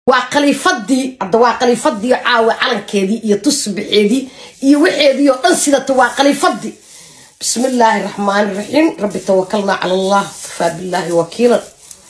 وقليفدي الدواء قليفدي عاو على كذي يتصبح يدي يوحدي ينسد الدواء قليفدي بسم الله الرحمن الرحيم ربي توكلنا على الله كفى بالله وكيلا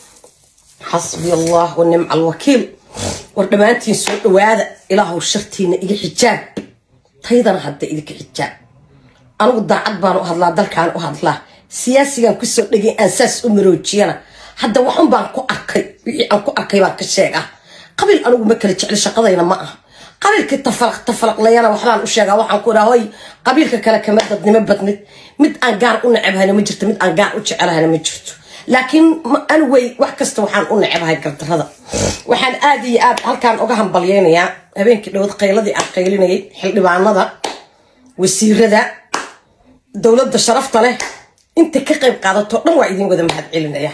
حسبي الله ونعم الوكيل وردمانتين سوء وهذا إله الشرطين إيجي حجاب تيضا هدا إيجي حجاب أنا قد عدبان وهدلا دالكان وهدلا سياسيا كسو لغي أنساس أمروجينا هدا وحن بان كو أركي بان كشيغا قبل أنا مكلا جعل شقضينا معها قبل كي تفرق ليانا وحبان أشيغا وحن كونا هوي قبل كلا كمدد نمبت مد أنقار أنعبها نمجرت مد أنقار أجعلها نمجرت لكن أنا وحكست وحن أنعبها كرت هذا وحن آدي هل كان أوجهم بلياني يا هبين كده قيلدي قيليني حل بعنا والسير ذا دولة الشرف طله أنت كقيم قاعدة تقدم وعيدين قدام هاد علنا يا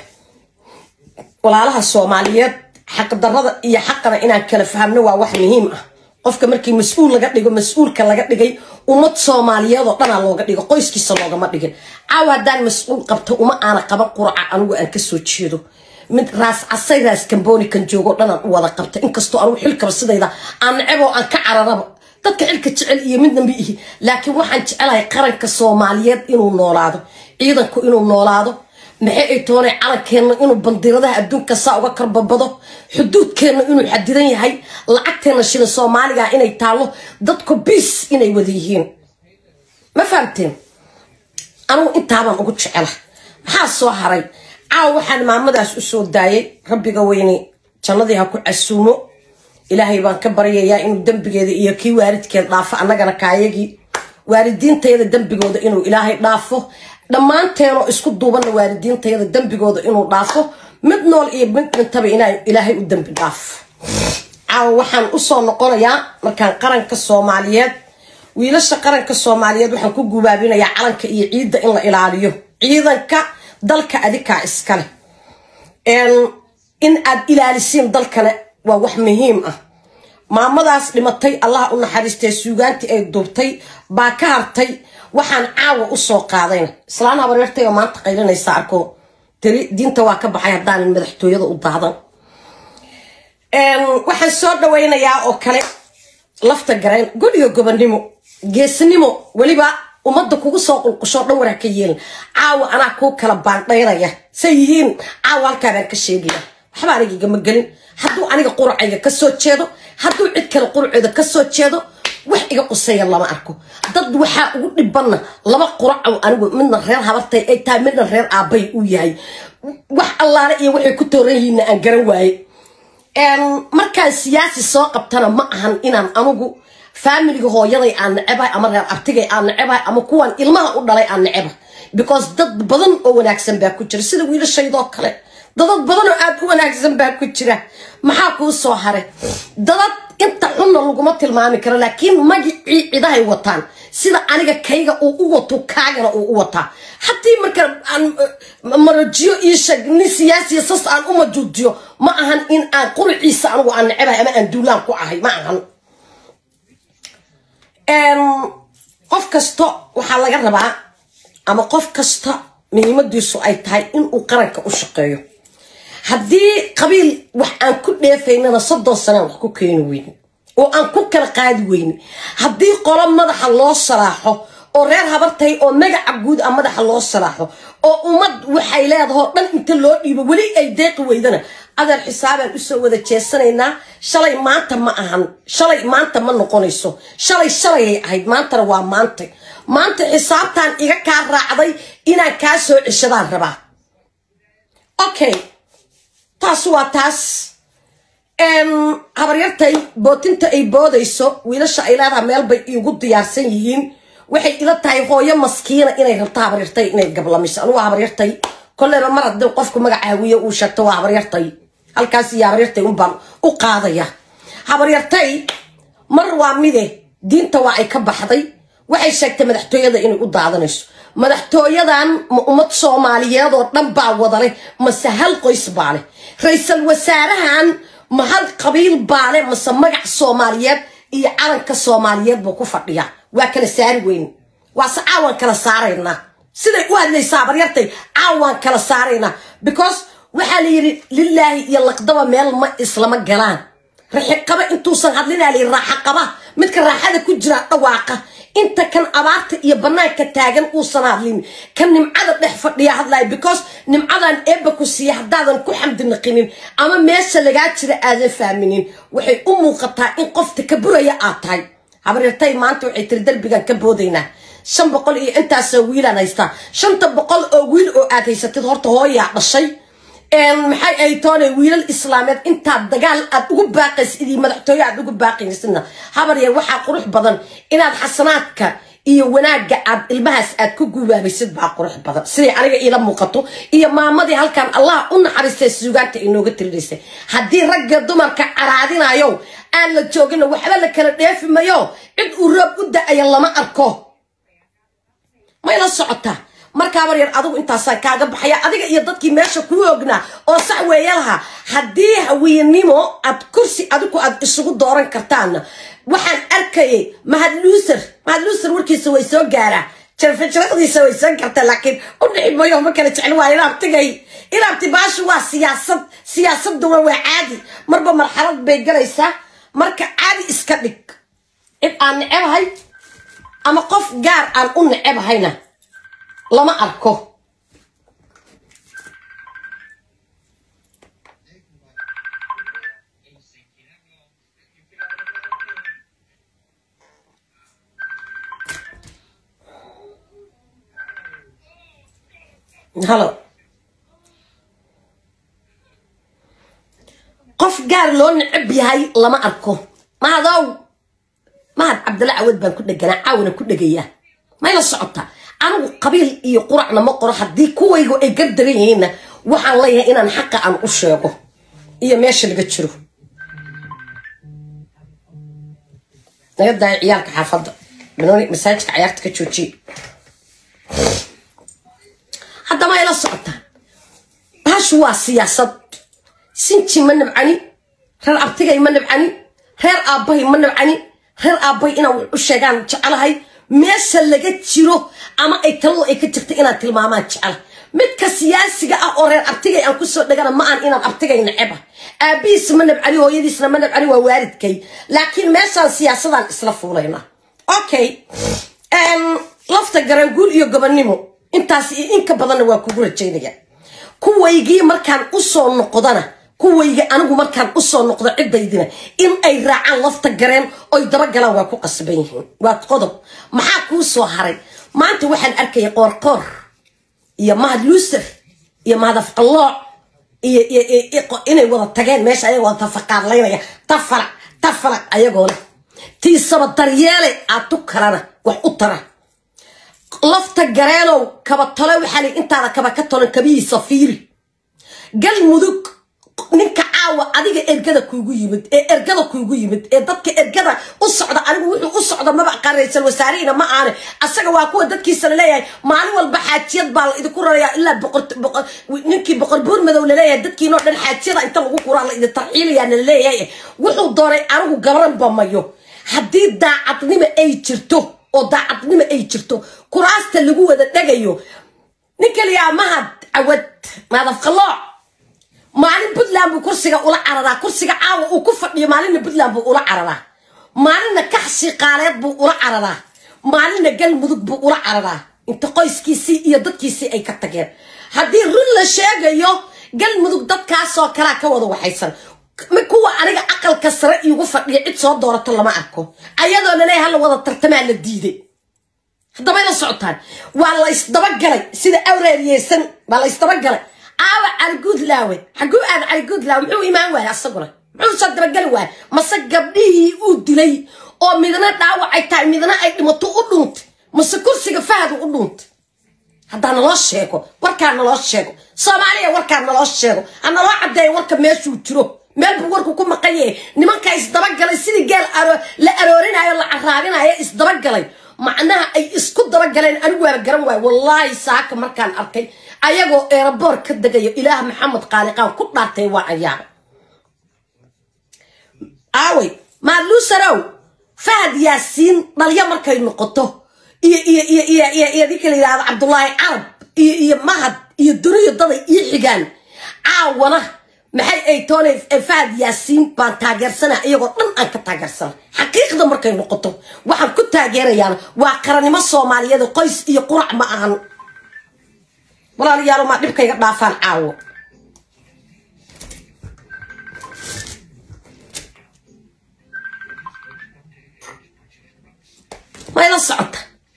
ولا علىها الصوماليات حق الضرر هي حقنا إن كلا فهمنا وواحد مهم قف كمركي مسؤول لقد لقى مسؤول كلا لقد لقى ومت صوماليات وطنا لقد لقى قيس كيس لقى ما لقى عواد دان مسؤول قبته وما أنا قبل قرعة أنا وأنكسر تشيله من راس عصي راس كمبوني كان جوجو أنا ولا قبته إنكستو أروح حلك بس إذا أنا عبوا أن كعر رب تذكر تعل يمدنا بيه لكن واحد تعلها قرن كصوماليات إنه نولادو إذا كو إنه نولادو maxay toonay calankeena inuu bandiradaha adduunka saa uga karbabado xuduudkeena inuu xadidan yahay lacagteena shilin Soomaaliga inay taalo dadku bis inay wada yihiin ma fahamteen anu intaaban ugu jecelahay maxaa soo haray waxaan maamadaas u soo daayay rabbiga weyni jannadii ha ku casuumo ilaahay baan ka baryayaa inuu dambigeeda iyo kii waalidkeed dhaafo annagana kaayagii waalidiintayda dambigooda inuu ilaahay dhaafo dhammaanteeno isku duuban waalidiintayda dambigooda inuu dhaafo mid nool iyo mid intaba ilaahay u dambi dhaaf waxaan u soo noqonayaa markaan qaranka Soomaaliyeed wiilasha qaranka Soomaaliyeed waxaan ku gubaabinayaa calanka iyo ciidda in la ilaaliyo ciidanka dalka adika iskale in aad ilaalisiin dalkana waa wax muhiim ah maamadaas dhimatay Allah u naxariistay suugaantii ay duubtay baa ka hartay waxaan caawa u soo qaadayna islaana habareertay oo maanta qaylinaysa arko tiri diinta waa ka baxay hadaan madaxtooyada u daadan waxaan soo dhaweynayaa oo kale lafta gareen guriga gobonimo geesnimo waliba umada kugu soo qulqusho dhawr ka yeelin caawa ana ku kala baandheeraya sayihiin caawa halka baan ka sheegaya waxba aniga ma galin hadduu aniga quracayga ka soo jeedo hadduu cid kale quracayda ka soo jeedo wax iga qusay lama arko dad waxa ugu dhibana laba qurac anigu midna reer habartay ay tahay midna reer aabay u yahay wax allaana iyo waxay ku tooran aan garan waaye markaan siyaasi soo qabtana ma ahan inaan anigu family hooyaday aan nacabahay ama reer artigay aan nacabahay ama kuwan ilmaha u dhalay aan nacabahay because dad badan oo wanaagsan baa ku jira sida wiilashaydo kale dad badan oo aad u wanaagsan baa ku jira maxaa ku soo haray dad inta xunna laguma tilmaami karo laakiin magicii ciidahay wataan sida aniga kayga uu u wato kaagana uu u wataa haddii marka aan marajiyo iyo shagni siyaasi sas aan uma juudiyo ma ahan in aan qurciisa anigu aan nacabahay ama aan duulaan ku ahay ma ahan qof kasta waxa laga rabaa ama qof kasta muhiimadiisu ay tahay in uu qaranka u shaqeeyo haddii qabiil wax aan ku dheefaynana 30 sano wax ku keeni weyn oo aan ku kala qaadi weyn haddii qolo madaxa loo salaaxo oo reer habartay oo magaca guud ah madaxa loo salaaxo oo ummad waxay leedahay dhan inta loo dhiibo wali ay deeq weydana adar xisaabaan u soo wada jeesanaynaa shalay maanta ma ahan shalay maanta ma noqonayso shalay ay ahayd maantana waa maanta xisaabtan iga ka raacday inaan ka soo cishadaan rabaa okay taas waa taas habaryartay bootinta ay boodayso wiilasha ay leedahay meel bay igu diyaarsan yihiin waxay ila tahay hooyo maskiina inay rabto habaryartay inay gablamiso anigu habaryartay kolleeba mar haddii qofku magacaawiyo uu sheegto waa habaryartay halkaas iyo habaryartay un baan u qaadaya habaryartay mar waa mide diinta waa ay ka baxday waxay sheegtay madaxtooyada inay u daadanayso madaxtooyadan ummad Soomaaliyeed oo dhan baa wadale mase hal qoys baale ra'iisul wasaarahan ma hal qabiil baale mase magac Soomaaliyeed iyo calanka Soomaaliyeed buu ku fadhiya waa kala saari weyn waa saawan kala saarayna siday u hadlaysaa habaryartay caawan kala saarayna because waxa la yiri lillahi iyo laqdaba meel ma islama galaan raxaqaba intuusan hadlinaa li raxaqaba midka raaxada ku jira dhawaaqa inta kan abaarta iyo banaanka taagan uu sanadlin kan nimcada dhex fadhiya hadlay because nimcadan eeba ku siiya hadaadan ku xamdinaqinin ama meesha laga jira aadan faaminin waxay u muuqataa in qofta ka buraya aad tahay habaryartay maanta waxay tir dalbigan ka boodayna 500 iyo intaas wiilan haysta 500 oo wiil oo aad haysatid horta hooya dhashay maxay ay toonay wiilal islaameed inta dagaal aad ugu baaqays idii madaxtooyo aad ugu baaqaysina habar yar waxa qurux badan inaad xasanaadka iyo wanaaga aad ilmahaas aad ku gubaabaysid baa qurux badan sidii aniga ila muuqato iyo maamadii halkan Allah u naxariistay suugaanta inooga tiriisay hadii ragga dumarka caraadinayo aan la joogin waxba la kala dheefimayo cid uu roob u da'ay lama arko ma ila socota marka war yar adigu intaas kaaga baxaya adiga iyo dadkii meesha ku oogna oo sax weeyalaha hadii haweenimo ad kursi adigu ad isugu dooran kartaan waxaan arkay mahad luuser warkiisa way soo gaara jarfajradiisa way soo gartaa laakiin u dhixmayo ma kala jecel waa ilaabti baashu waa siyaasad waa caadi marba marxalad bay galaysaa marka caadi iska dhig in aan nacebahay ama qof gaar aan u nacebahayna lama arko هلا قف قار لون عبي هاي لما أركو ما هذا عبد الله عود بان كنا جنا عاونا كنا جياه ما يلصعطها أنا قبيل يقرأنا مقرأ حدي كوي يقدرين هنا وحن ليه إن نحقق عن أشياءه هي ماشي اللي قتشرو نبدأ عيالك حافظ منوني مساجك عيالك تشوتشي حتى ما يلصعطها هاشوا سياسة سنتي من نبعني غير أبتغي من نبعني غير أبي من نبعني غير أبي إنا وشجعان على هاي meesha laga jiro ama ay talo ay ka jirto inaad tilmaamaan jecel midka siyaasiga ah oo reer abtigay aan ku soo dhagana ma aan inaan abtigay naceba aabiis ma nabcali hooyadiisna ma nabcali waa waalidkay laakiin meeshaan siyaasadan isla fuulayna okay lafta garanguul iyo gobonnimo intaas in ka badan waa ku rajaynaya kuwaygii markaan u soo noqdana kuwayga anigu markaan u soo noqdo cidaydina in ay raacaan lafta gareen oo daba galaan waa ku qasban yihiin waa qodob maxaa ku soo haray maanta waxaan arkay qoorqoor iyo mahad luuser iyo mahad afqalooc iyo inay wada tageen meesha ay wada tafaqaadlaynaya tafara ayagoo tii saba daryeelay aad u kalana wax u tara lafta gareenow kaba talo waxaa intaada kaba ka tolan kabiisa fiiri gal mudug ninka caawa adiga ergada kuugu yimid ee dadka ergada u socda anigu wuxuu u socda maba qareysal wasaariina ma aane asaga waa kuwa dadkiisa leeyahay maalin walba xaajiyad baa idinku raraya ilaa ninkii boqor buur madow leeyahay dadkiinoo dhan xaajiyada inta lagu quraa la idin tarxiilaya leeyahay wuxuu doonay anigu gabaran bamayo hadii daacadnimo ay jirto kuraasta lagu wada dhagayo ninka liyaa mahad awad maadaf qalooc maalin Puntland buu kursiga ula cararaa kursiga caawa uu ku fadhiyo maalin Puntland buu ula cararaa maalin kaxsi qaaleed buu ula cararaa maalin galmudug buu ula cararaa inta qoyskiisii iyo dadkiisii ay ka tageen hadii run la sheegayo galmudug dadkaas oo kala ka wada waxaysan kuwa aniga aqalka sare igu fadhiyo cid soo doorato lama arko ayadoo leeyahay hal wada tartamaa la diiday hadaba la socotaan waa la isdabagalay sida awreeriyeysan waa la isdabagalay aawa arguud laawe xaguu aad arguud laawe muxuu imaan waay asaguna muxuu soo dabagali waay mase gabdhihii uu dilay oo midna dhaawacay tahay midna ay dhimato u dhuuntay mase kursiga fahad u dhuuntay haddaan naloo sheego warkaan naloo sheego Soomaaliya warkaan naloo sheego aan naloo cadeeyo warka meeshuu jiro meel buu warku ku maqayay nimanka isdabagalay sidii geel la aroorinayo la caraabinayo isdabagalay macnaha ay isku dabagaleen anigu waa garan waay wallahi saaka markaan arkay ayagoo airport ka dagayo ilaah maxamed qaaliqaan ku dhaartay waa ayaaba aaway ma luusarow fahad yaasiin dhaliya markay noqoto iyo dikala yiraahdo Cabdullaahi Carab iyo mahad iyo duriyo daday ii xigaan caawana maxay ay toonay Fahad Yaasiin baan taageersana iyagoo dhan aan ka taageersana xaqiiqda markay noqoto waxaan ku taageerayaan waa qaranimo Soomaaliyeed qoys iyo qurac ma ahan walaalayaal ma dhibkayga dhaafaan caawo ما إلى الصعود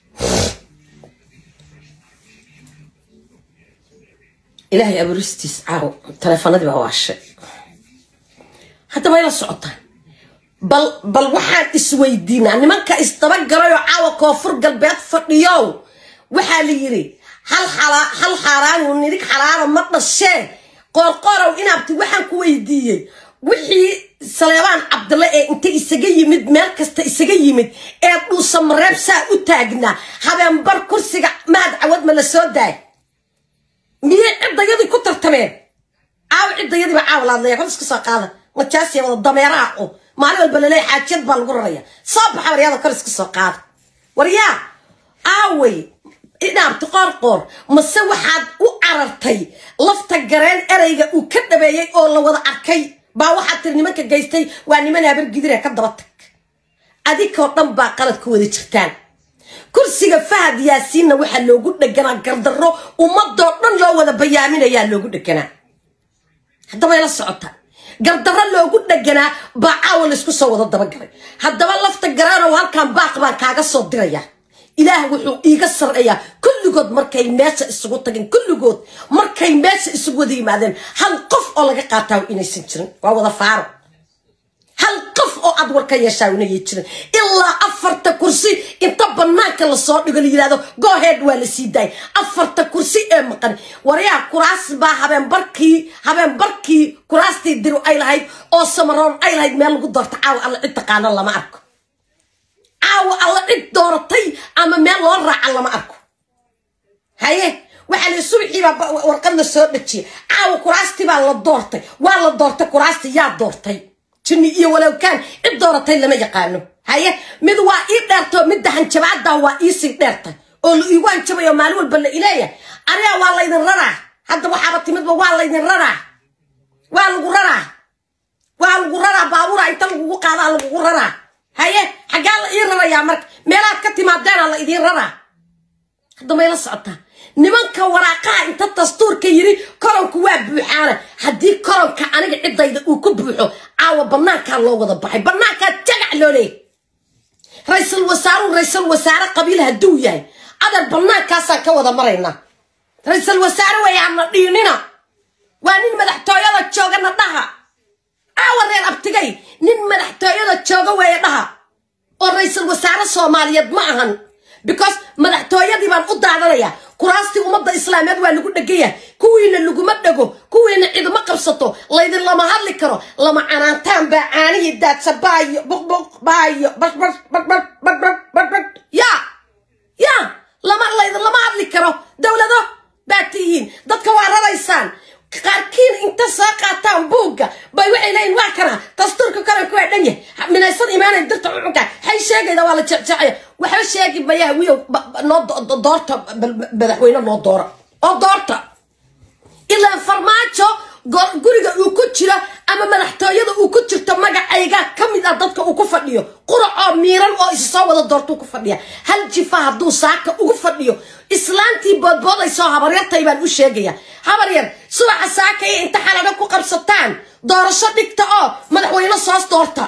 إلهي أبو رستيس عاو تلفونات بواش حتى ما إلى الصعود بل وحال إسويدين يعني من كاستبقروا عاو كوفر قلبيات فريو وحال يري هل حرام ونريك حرام مطن الشيء قرقروا إنا بتي وحال كويدية وحي سليمان عبد الله انت isaga yimid meel kasta isaga yimid ee uu samreebsa u taagna habeen bar kursiga maad cawad ma la soo daay miyay cidayadi ku tartameen cidayadi ba caawlaadlay xus ka soo qaada ma jaasiya wada dameeraha oo maalin walba leeyahay xaajad baa lagu raraya soo baxa wariyada kor iska soo qaada wariyaa aaway inaabti qorqor mase waxaad u arartay lafta gareen erayga uu ka dhabeeyay oo la wada arkay baa waxa tir nimanka geystay waa niman habar gidire ka daba tag adikoo dhan baa qalad ku wada jirtaan kursiga Fahad Yaasiin waxa loogu dhaganaa gardarro ummadoo dhan loo wada bayaaminayaa loogu dhaganaa hadaba la socota gardarro loogu dhaganaa baa caawil isku soo wada daba galay hadaba lafta garaano halkan baaq baan kaaga soo diraya ilaah wuxuu iiga sarreeyaa kulligood markay meesha isugu tagin kulligood markay meesha isugu wada yimaadeen hal qof oo laga qaataa inaysan jirin waa wada faaro hal qof oo ad warka yeeshaa inay jirin ilaa 4 kursi inta banaanka la soo dhigo yiraahdo go ahead waa la sii daay 4 kursi ee maqan wariyaa kuraas baa habeen barkii kuraastii diru ay lahayd oo samaroon ay lahayd meel lagu doorto caaw alla cid taqaana lama arko caaw alla cid dooratay ama meel loo raacan lama arko haye waxa la suuxii warqad la soo dhajiyay caaw kuraastii baa la doortay waa la doortay kuraastii yaa doortay jinni iyo walaw kaan cid dooratay lama yaqaano haye mid waa ii dheerto mid hanjabaada waa ii sii dheertay oo la iigu hanjabayo maalin walba la ileeya ariya waa la idin raraa hadda waxaaba timidba waa la idin raraa waa lagu raraa baabuura inta lagu qaadaa lagu raraa haye xagaa la ii rarayaa marka meelaad ka timaadeen la idin raraa hadda ma ila socota nimanka waraaqaha inta dastuurka yiri koronku waa buuxaana hadii koronka aniga cidayda uu ku buuxo caawa banaanka loo wada baxay banaanka jagac loo leey ra'iisul wasaare qabiil haduu yahay adar banaankaas ka wada marayna ra'iisul wasaare way ama dhiinina waa nin madaxtooyada joogana dhaha reer abtigay nin madaxtooyada jooga way dhaha oo ra'iisul wasaare Soomaaliyeed ma ahan because madaxtooyadii baan u daadanaya kuraastii ummadda islaameed waa lagu dhagaya kuwiina lagu ma dhago kuwiina cid ma qabsato laydin lama hadli karo lama canaantaan baa caaniyi daadsa baayo buqbuq baayo ya lama laydin lama hadli karo dawlado baatiyin dadka waa raraysaan qaarkiin inta soo qaataan buugga bay waxay leeyihiin waa kana dastuurka kale ku dhan yahay minaysan iimaanay dirta cunka hay sheegayda waa la jecjecay waxa sheegi bayaa wiyo noo doorta madaxweyne noo doora oo doorta ilaa farmaajo guriga uu ku jira ama madaxtooyada uu ku jirto magacayga kamid ah dadka uu ku fadhiyo quraco miiran oo is soo wada doorto ku fadhiya hal jifa haduu saaka ugu fadhiyo islaantii boodbooday soo habaryartay baan u sheegaya habaryar subaxa saaka inta xalada ku qabsataan doorasho dhigta oo madaxweyne soo doorta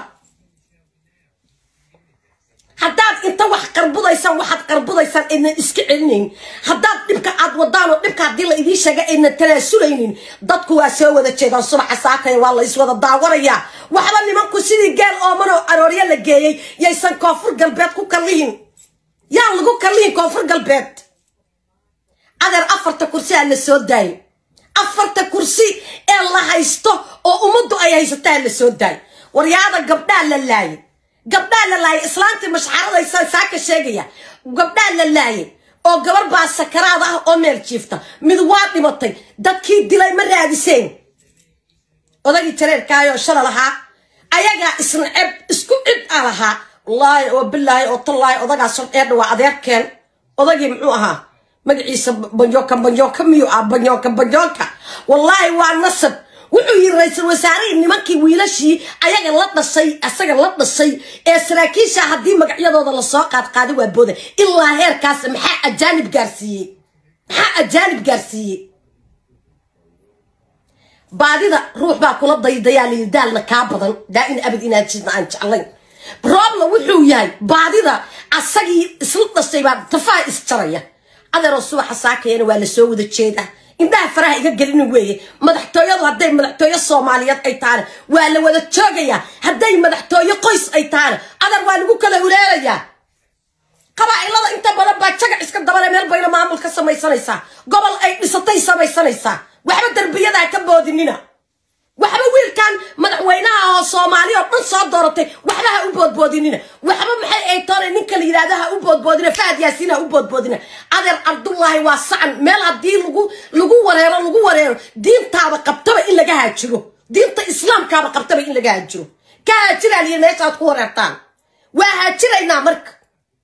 haddaad inta wax qarbudaysaan waxaad qarbudaysaan ayna iska celinayn haddaad dhibka aad wadaan oo dhibka haddii la idiin sheega ayna tanaasuleynin dadku waa soo wada jeedaan subaxa saakaya waa la iswada daawanayaa waxba nimanku sidii geel oomanoo aroorya la geeyey yaysan koonfur galbeed ku kallihin yaan lagu kallihin koonfur galbeed adeer 4 kursi aan la soo daayay 4 kursi ee la haysto oo ummaddu ay haysataan la soo daayay waryaada gabdhaa la laayay islaantii mashxaradaysa saaka sheegaya gabdhaa la laayay oo gabar baa sakaraad ah oo meel jiifta mid waa dhimatay dadkii dilay ma raadiseen odagii jareerkaayo shala lahaa ayagaa isnacab isku cid lahaa wallaahi oo billaahi oo tallaahi odagaas eedha waa adeerkeen odagii muxuu ahaa magaciisa banjooka miyuu banjooka wallaahi waa nasab wuxuu yiri ra'iisul wasaare nimankii wiilashii ayaga la dhashay asaga la dhashay ee saraakiisha hadii magacyadooda la soo qaad waa booda ilaa heerkaas maxaa ajaanib gaarsiiyay baadida ruux baa kula daydayaa liidaalna ka badan daa'in abad inaad jidna aan jeclayn problem wuxuu yahay baadida asagii isla dhashay baa tafaa isjaraya adeero subaxa saakayna waa la soo wada jeedaa indhaha faraha iga gelin weeye madaxtooyadu haday madaxtooyo Soomaaliyeed ay taana waa la wada joogaya haday madaxtooyo qoys ay taana adar waa lagu kala uleelaya qabaa'ilada inta badan baa jaga iska dabale meel bayna maamulka samaysanaysa gobol ay dhisatay samaysanaysa waxba darbiyada ka boodinina waxba wiilkan madaxweynaha oo Soomaaliya oo dhan soo dooratay waxba ha u boodboodinina waxba maxay ay toona ninka la yiraahdo u boodboodina Fahad Yaasiin ha u boodboodina adeer Abdullaahi waa sacan meel hadii lagu wareero diintaaba qabtaba in laga haajiro diinta islaamkaaba qabtaba in laga haajiro ka haajira meesha aad ku wareertaan waa haajirayna marka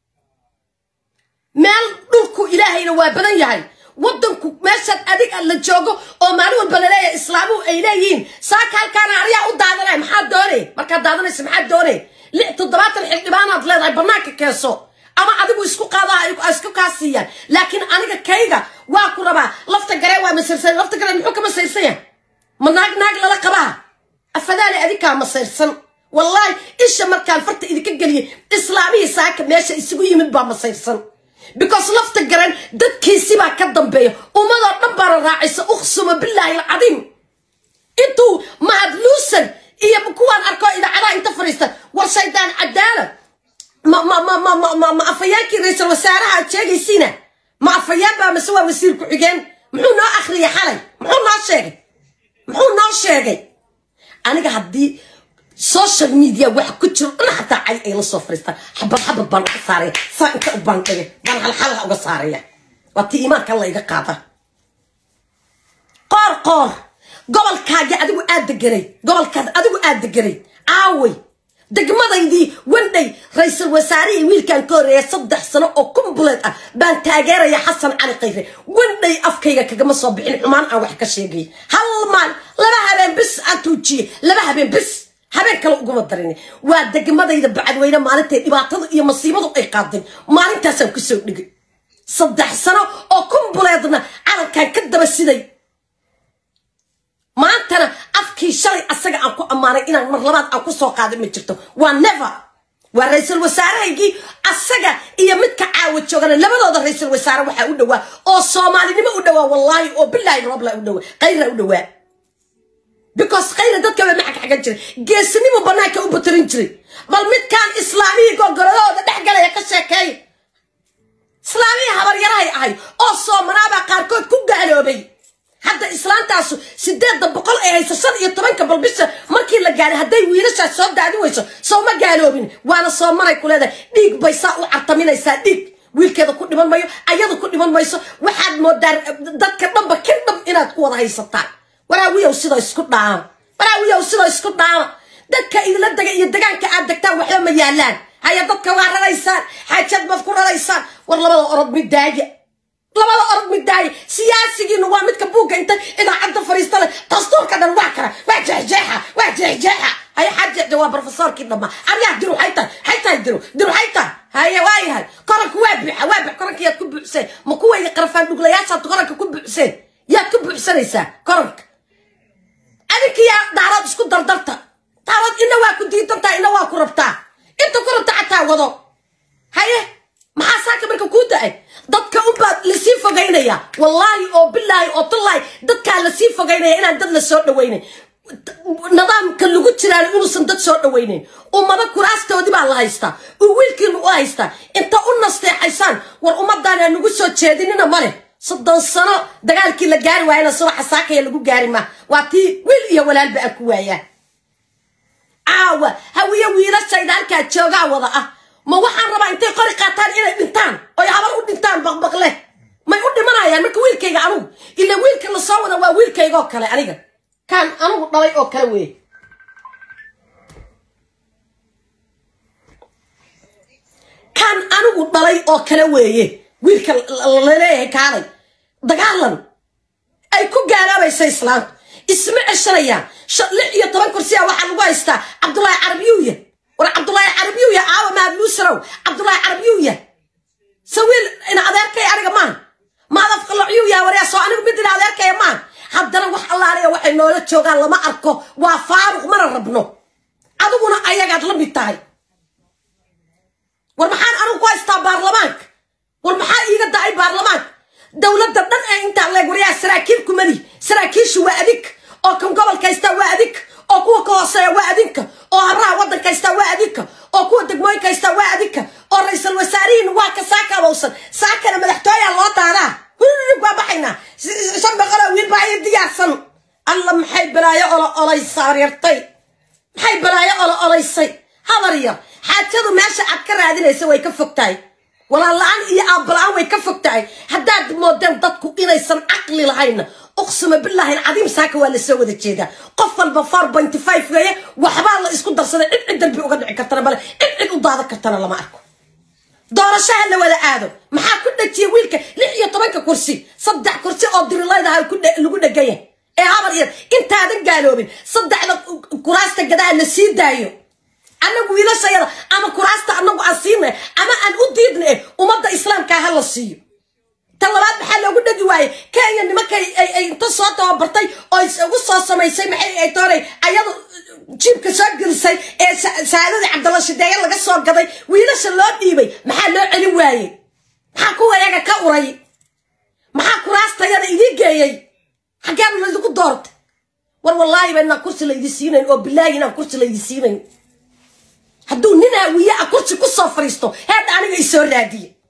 meel dhulku ilaahayna waa badan yahay wadanku meeshaad adig la joogo oo maalin walba la leeyahay islaamu ay leeyihiin saaka halkaan ariya u daadanay maxaa doonay marka daadanaysa maxaa doonay 7 xildhibaanaad leedahay banaanka keeso ama adigu isku qaadaa isku kaasiyaan laakiin aniga kayga waa ku rabaa lafta garee waa masirsan lafta garee muxuu ka masirsan manaag lala qabaa afadaali adika masirsan wallahi isha markaan farta idinka galiyay islaamiyi saaka meesha isugu yimid baa masirsan because lafta garan dadkiisi baa ka dambeeyo umada dhan baa raacaysa uqsuma billahi alazim intuu mahadluusan iyo kuwan arko idaacada inta fariista war shaydaan cadaala ma afayaankii ra'iisul wasaaraha jeegaysiina ma afayaan baa maswa wasiir ku xigeen muxuu noo akhriya xalay muxuu noo sheegay aniga hadii social media wax ku jiro xataa ay la soo fariistaan xabad baan ka saaraya saa inta u bandhigay baan hal uga saaraya waati iimaanka la iga qaada qoor gobolkaaga adigu aad deganay aaway degmadaydii wandhay ra'iisul wasaarihi wiilkan ka horeeyay 3 sano oo kumbuleed ah baan taageeraya Xasan Cali Khayre wandhay afkayga kagama soo bixin xumaan aan wax ka sheegay hal maal laba habeen bis atuujiye laba habeen bis habeen kale ugu wadarini waa degmadayda bacadweyne maalintii dhibaatada iyo masiibadu ay qaadeen maalintaas aan ku soo dhigay 3 sano oo kumbuleedna calankan ka daba siday maantana afkii shalay asaga aan ku amaanay inaan mar labaad aan ku soo qaaday ma jirto waa never waa ra'iisul wasaarahaygi asaga iyo midka caawa joogana labadooda ra'iisul wasaare waxa u dhawaa oo Soomaalinimo u dhawaa wallahi oo billahi rabla u dhawaa qayra u dhawaa because qayra dadka way maxay xagan jiray geesnimo banaanka u batarin jiray bal midkan islaamiga gogoladooda dhaxgalaya ka sheekay islaamiga habar yarahay ahay oo Soomaaliba qaarkood ku gaaloobay hadda islaantaasu 800 ay hayso 15 balbisha markii la gaaray haday wiilasha soo daadi wayso soo ma gaaloobin waana soo maray kuleeda dhiig bay saa u cartaminaysa dhiig wiilkeeda ku dhiman mayo ayadu ku dhiman mayso waxaad moodaa dadka dhanba kidham inaad ku wada haysataan waraawiyow sida isku dhaama dadka idila daga iyo deegaanka aad degtaan waxba ma yaalaan haya dadka waa raraysaan xaajad baad ku raraysaan war labada orod midaay siyaasigiina waa midka buuga inta idaacada fariista leh dastuurka dhan waa kara waa jeexjeexa haya xaajad jawaab professorkii dhama ariya diru hayta haya waayahay koranku waa bix korankiyaad ku buuxseen ma kuwayga qarafaan dhuglayaashaad koranka ku buuxseen yaad ku buuxsanaysaa koranka adinkiyaa daarad isku dardarta daarad ina waa ku diidantaa ina waa ku rabtaa inta ku rabta xataa wado haye maxaa saaka marka ku da'ay dadka u baad la sii fogeynaya wallahi oo billahi oo tallahi dadka la sii fogeynaya inaan dad la soo dhaweynay nidaamka lagu jiraan inuusan dad soo dhaweynin ummada kuraastoodii baa la haystaa oo wiilkiina u haystaa inta u nasteexaysaan war ummadana nagu soo jeedinina male 30 sano dagaalkii la gaari waayna subax saakaya lagu gaari ma waati wiil iyo walaalba aku waaya aawa hawiya wiilashayda halka jooga wada ah ma waxaan rabaa intay qori qaataan inay dhintaan oo habar u dhintaan baqbaqle may u dhimanayaan marka wiilkayga anigu ila wiilka la soo wada waa wiilkayga oo kale aniga kan anigu dhalay oo kale weey kan anigu dhalay oo kale weeye wiilka la leeyahay kaalay dagaalan ay ku gaalaabaysa islaamka اسمع الشريان لحية طبعا كرسيها واحد وقايستا عبد الله عربيوية ورا عبد الله عربيوية عاوة ما بلوسرو عبد الله عربيوية سويل إن أذارك يا أرجمان ما ذا العيوية ورا سو أنا بدي أذارك يا مان حضرنا وح الله عليه وح إنه لا تشوق الله ما أركو وفارق مرة ربنا أدونا أيها قد لم يتاهي والمحان أنا قايستا بارلمانك والمحان يقدر أي بارلمانك دولة دبنا أنت على جوريا سراكيل كمدي سراكيل شو وادك أو كم قبل كيستا وادك أو كوا كواسة وادك أو هرا وضن كيستا وادك أو كوا دقماي كيستا وادك أو رئيس الوزراء واك ساكا وصل ساكا لما تحتاج الله تعالى بابحنا شنب غلا وين بعيد ديارسن الله محي بلايا الله يصار يرطي محي بلايا الله يصي هذا ريا حتى ذو ماشي أكر هذه ليس ويكفكتاي ولا الآن يا أبلان ويكفكتاي حداد مودم ضدكو إنا يسن عقلي لهينا أقسم بالله العظيم ساكا ولا سوى ذا الشيء قفل بفار بنت فايف ويا وحبال الله يسكن درسنا إد البيوغد عكرتنا بلا إد وضاذا كرتنا لما أركو دار شهل ولا آدم محا كنا تيويلك لحية طبعا كرسي صدع كرسي أبدر الله ده اللي قلنا جايه إيه عمر إيه أنت هذا قالوا من صدع كراستك جدا اللي سيد دايو أنا قويلة سيارة أما كراسته أنا وعصيمة أما أن أديدني ومبدأ إسلام كهلا الصيو طلبات محل قلنا جواي كان يعني ما كان أي تصوت أو برتاي أو وصل سماي سمع أي توري أيضا جيب كسر سي سعادة عبد الله شداي الله قصوا قضي ويلا شلون يبي محل علواي حكوا يا كوري محا كراسته يا إيدي جاي حكام من ذوق دارت والله بأن كرسي ليدي سينين أو بالله إن كرسي ليدي سينين هدو ننا ويا كرسي كسر فريستو هذا أنا يسوي رادي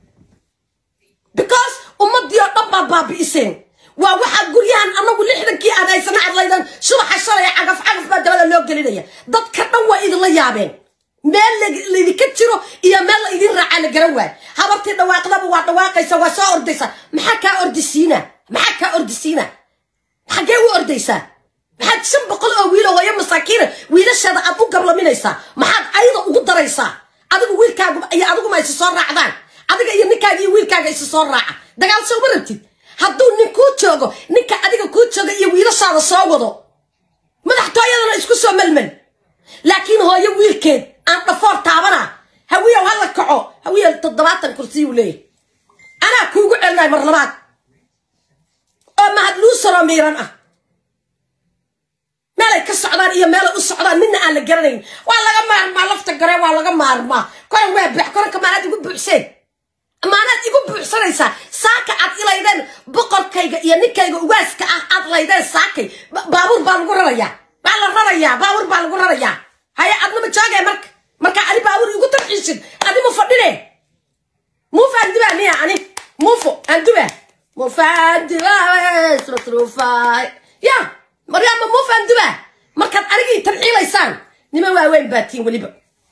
because ummadii oo dhan baa baabi'iseen waa waxa guryahan anagu lixdankii aadaysan cadlaydan subax shalay cagaf baa dabada loo gelinaya dadka dhan waa idin la yaabeen meel la idinka jiro iyo meel la idin raaca la garan waay habartii dhawaaqdaba waa dhawaaqaysa waa soo ordaysa maxaa ka ordisiina xagee u ordaysa maxaad 500 oo wiil oo hooyo masaakiina wiilashada aad u gablaminaysa maxaad ayada ugu daraysa adigu wiilkaagu iyo adigu ma is soo raacdaan adiga iyo ninkaaga wiilkaaga is soo raaca dagaal soo marantid hadduu ninku joogo ninka adiga ku jooga iyo wiilashaada soo wado madaxtooyadana isku soo malmal laakiin hooyo wiilkeed aan dhafoor taabana hawiya wala kaco hawiya 7 kursi u leeyahay ana kuugu celnay mar labaad oo mahad luu soo miiran ah meel ka socdaan iyo meel u socdaan midna aan la garanayn waa laga maarmaa lafta gare waa laga maarmaa koran waa bax koran kamaanad ugu buuxseen amaanad igu buuxsanaysa saaka ad ilaydan boqorkayga iyo ninkayga ugaaska ah ad laydan saakay baabuur baa lagu rarayaa baabuur baa lagu rarayaa haya adna ma joogay marka ali baabuur igu tarxiisin adi ma fadhine muufa andiba miya ani muufu andiba muufa andiba srotrufa ya مريم مو فندبه مركز أرجع تنعيليسان نما وين باتين وليبا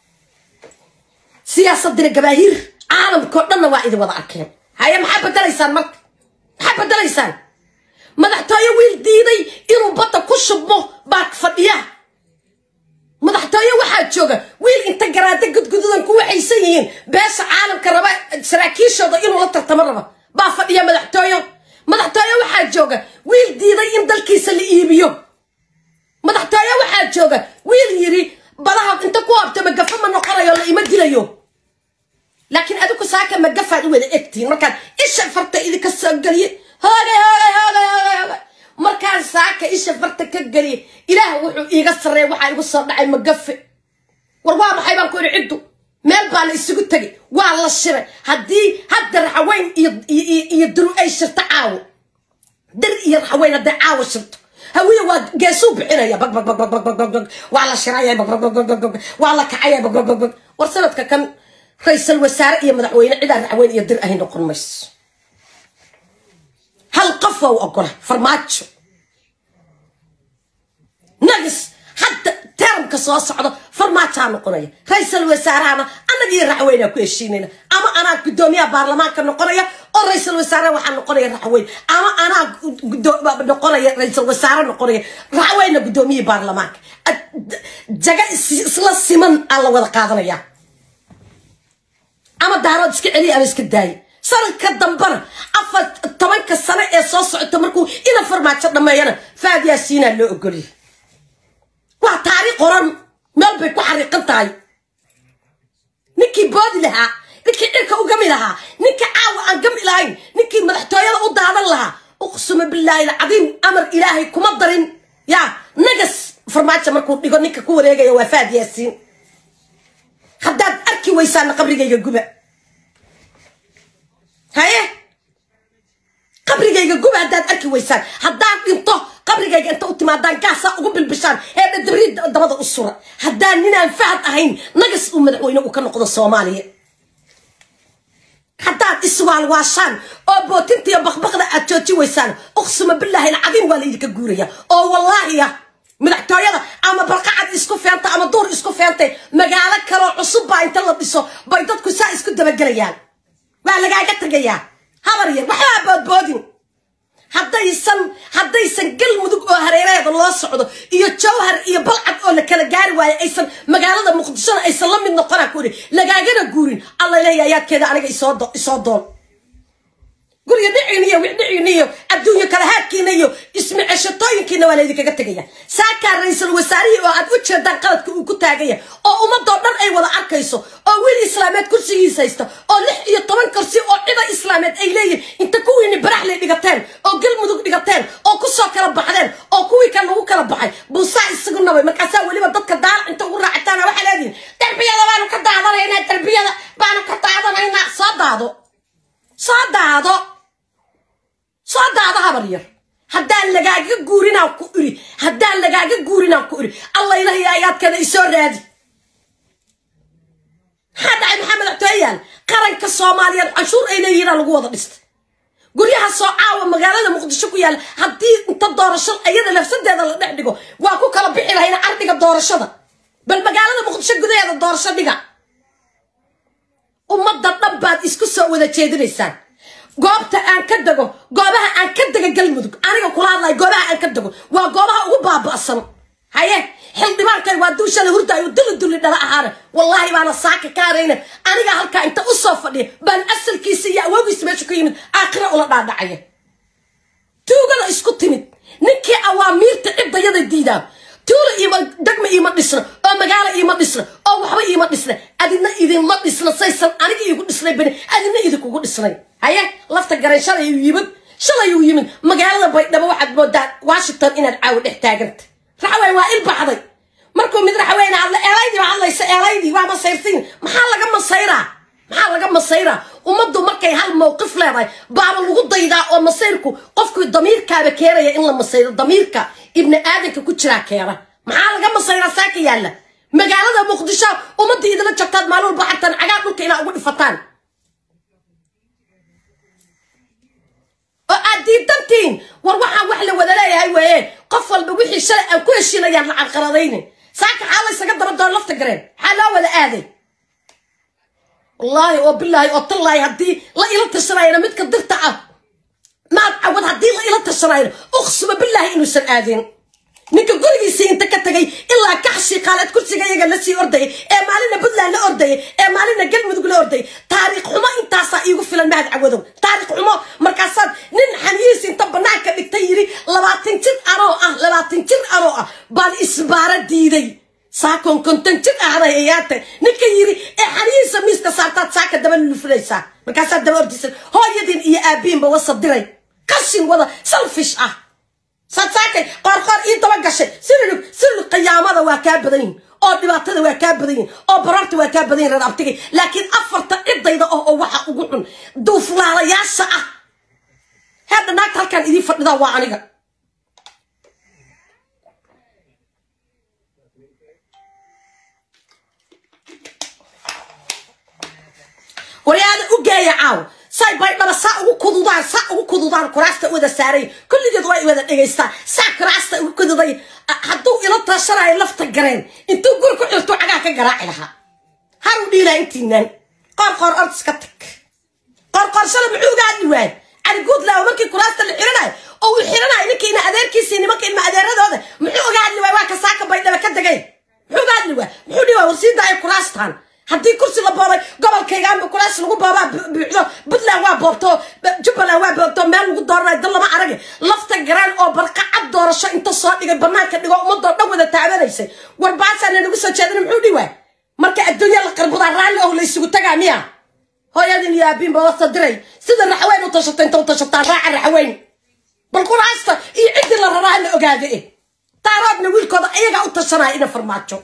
سياسة دين الجماهير عالم كلنا واحد وضعكين هاي محبة دليسان محبة دليسان ما نحتاج ويل ديني إنه بطل كشبه باك فدية ما نحتاج واحد شوجا ويل أنت جرادك قد كوا حيسين بس عالم كرباء سراكيش هذا إنه لا تتمرر بافدية ما نحتاج واحد جوجا ويل ديني إن دلكيس اللي يبيو ما نحتاج واحد جوجا ويل يري بلاها أنت كواب تمجف من نقرة يلا يمد ليو لكن أدوك ساكن مجف هذا وين إكتين مركان إيش فرت إذا كسجلي هذا مركان ساكن إيش فرت كجلي إله يقصر وحي يقصر نعي مجف والله ما حيبان كون عدو مال بال السجود تجي والله الشر هدي هدر حوين يدرو أي شر تعاو در يرحوين هدي عاو شرط هوي وجاسوب هنا يا بق بق بق بق بق بق والله شرايا بق بق بق بق والله كعيا بق بق بق ورسلت كان رئيس الوزراء يمدحوين عدا حوين يدر أهين قرمس هل قفوا وأقوله فرماتشو نقص حتى ترم كصاص عضو فرماتشان قرية رئيس الوزراء أنا دي رحوين كويشيننا أما أنا قدومي برلمان كنقرية أو رئيس الوزراء وحن نقرية رحوين أما أنا نقرية رئيس الوزراء نقرية رحوين قدومي برلمان جاء سلسمن الله وذا قادنا يا أما دارود سكعلي أنا سكداي سنة كدنبر أفضل طبعا كسنة إصاص عتمركو إلى فرمات دميانا فهد ياسين اللي أقولي وتاريخ قرن ملبك وحريقتاي نكي بود لها نكي إركا وقمي لها نكي عاو عن قمي لهاين نكي مدحتويا لأوضع لها أقسم بالله العظيم أمر إلهي كمضرين يا نقص فرمات مركو يقول نكي كوريجا يا فهد ياسين حداد أركي ويسان قبريجا يقوبا هاي قبريجا يقوبا حداد أركي ويسان حداد انتو قبريجا انت قلت ما دان كاسا وقبل البشار هذا الدبريد دبض الصورة حداد نينا فهد أهين نقص ومدحوينه وكان نقض الصومالية حداد السوال واشان أو بوتنتي بخبخنا أتشوتي ويسان أقسم بالله العظيم والديك الجورية أو والله يا مدحتويدا أما برقعد إسكو فيانتا أما دور إسكو فيانتا مقالك كلو عصوبة إنت الله بيسو بايدادكو سا إسكو دبقليان وعلى قاعدة ترقيان هبريان وحابة بودين haddaysan galmudug oo hareeraheeda loo socdo iyo jawhar iyo balcad oo la kala gaari waayo aysan magaalada muqdisho aysan la mid noqonaa ku yiri lagaagana guurin alla ilaahay ayaadkeeda aniga isoo doon guriga dhiciniyo adduunyo kala haadkiinayo ismi ceshatooyinkiina waa leedii kaga tagaya saaka ra'iisul wasaarihi oo aad u jeedaan qaladka uu ku taagaya oo ummadoo dhan ay wada arkayso oo wiil islaameed kursigiisa haysta oo 16 kursi oo cida islaameed ay leeyihiin inta kuwiina baraxley dhigateen oo galmudug dhigateen oo ku soo kala baxdeen oo kuwii kan lagu kala baxay buusaa isagu nabay markaas waliba dadka daal inta ugu raactaan waxa leediin tarbiyada baanu ka daadanaynaa tarbiyada baanu ka daadanaynaa صدق هبرير هدان لقاقة قورنا كوري هدان لقاقة قورنا كوري الله إلهي آيات كذا يسور رادي هذا محمد عتويان قرن كالصوماليا عشور إليه لقوة بست قوليها صعاوة مقالة مقدشوكو يال هدي انت الدور الشر أيضا لفسد هذا اللي نحدقو واكو كالبحي لهينا عردك الدور الشر بل مقالة مقدشوكو دي هذا الدور الشر ديقا ومدى النبات اسكو سوى ذا تشيدريسان goobta aan ka dago goobaha aan ka daga galmudug aniga kula hadlay goobaha aan ka dago waa goobaha ugu baaba'san haye xildhibaankay waa duushada hurtaayo dul dhala ahaana wallahi baana saaka kaareyna aniga halka inta u soo fadhiyo baan asalkiisa iyo awoogiisa meesha ku yimid aakhira ula dhaadhacay tuugada isku timid ninkii awaamiirta cidayada diidaa tuula iyo dagma iyo dhisna oo magaala iyo dhisna oo waxba iyo dhisna adina idin ma dhisna saysan aniga igu dhisnay bani adina idinku ugu dhisnay haye lafta garan shalay uu yimid magaalada baydhabo waxaad moodaa Washington inaad caaw dhex taaganta raxway waa il baxday markuu mid raxwayna eelaydii waa masayrtiin maxaa laga masayraa ummaddu markay hal mowqif leedahay baaba lagu daydaa oo masayrku qofku damiirkaaba keenaya in la masayro damiirka ibn aadanka ku jira keena maxaa laga masayraa saaka yaala magaalada muqdisho ummaddu idila jabtaad maalul baxtan cagaa dhulka ila ugu dhifataan diidantiin war waxaan wax la wada leeyahay weeye qof walba wixii shalay aan ku heshiinayaan la carqaladayna saaka xaalay isaga daba doon lafta gareen xalaa wada aaday wallahi oo billahi oo tallahi hadii la ila tashanayna midka dirta ah ma awad hadii la ila tashanayna uqsuma billahi inuu san aadin ninka gurigiisa inta ka tagay ilaa kaxshi qaalad kursiga iyaga la sii orday ee maalina Puntland la orday ee maalina galmudug la orday taariikh xumo intaas iigu filan mahad cawadow taariikh xumo markaasaad nin xaniis inta banaanka dhigtay yiri 20 jir aroo ah baan isbaara diiday saakon konton jir ahayayate ninka yiri ee xaniisa miiska saartaad saaka daba luflaysa markaasaad daba ordisay hooyadin iyo aabiinba wasa diray qashin wada selfish ah ساتساكي قرقر إنت وقشة سر القيامة وكابدين أو دبعتها وكابدين أو بررت وكابدين رابطي لكن أفرت إبدا إذا أو واحد وقولن دوف لا ياسع هذا ناقل كان إذا فرد ذا وعنيك ورياض وجاي عاو ساي باي مرة ساعة وكذودان كراسته وده ساري كل دي ضوي وده إيجاستا ساعة كراسته وكذودي حدو إلى تشرع لفت الجرين انتو قولكوا إلتو عجاك جراع لها هارو ديلا انتينان قرقر أرض سكتك قرقر سلام عود عن الوان أنا قلت له ممكن كراسته اللي حرنا أو الحرنا إنك إن أدير كيسيني ممكن ما أدير هذا محو قاعد الوان واك ساعة باي ده بكده جاي محو قاعد الوان محو دي ورسين داي كراستان haddii kursi la boobay gobolkaygaanba kulaas lagu boobaa buuxdo puntland waa boobto jubbaland waa boobto meel lagu dooranayo dal lama arage lafta garaan oo barqacad doorasho inta soo dhigay banaanka dhigo ummadoo dhan wada taabanaysay warbaasaana nagu soo jeedin muxuu dhiwaa marka adduunya la qarbudaa raalli oo la isugu tagaa miya hooyadin iyo aabiin baa wasa diray sida raxweyn u tashatay inta u tashataa raaca raxweyn bal kuraasta iyo ciddii la raraa la ogaade daaroodna wiilkooda ayagaa u tashanaya ina farmaajo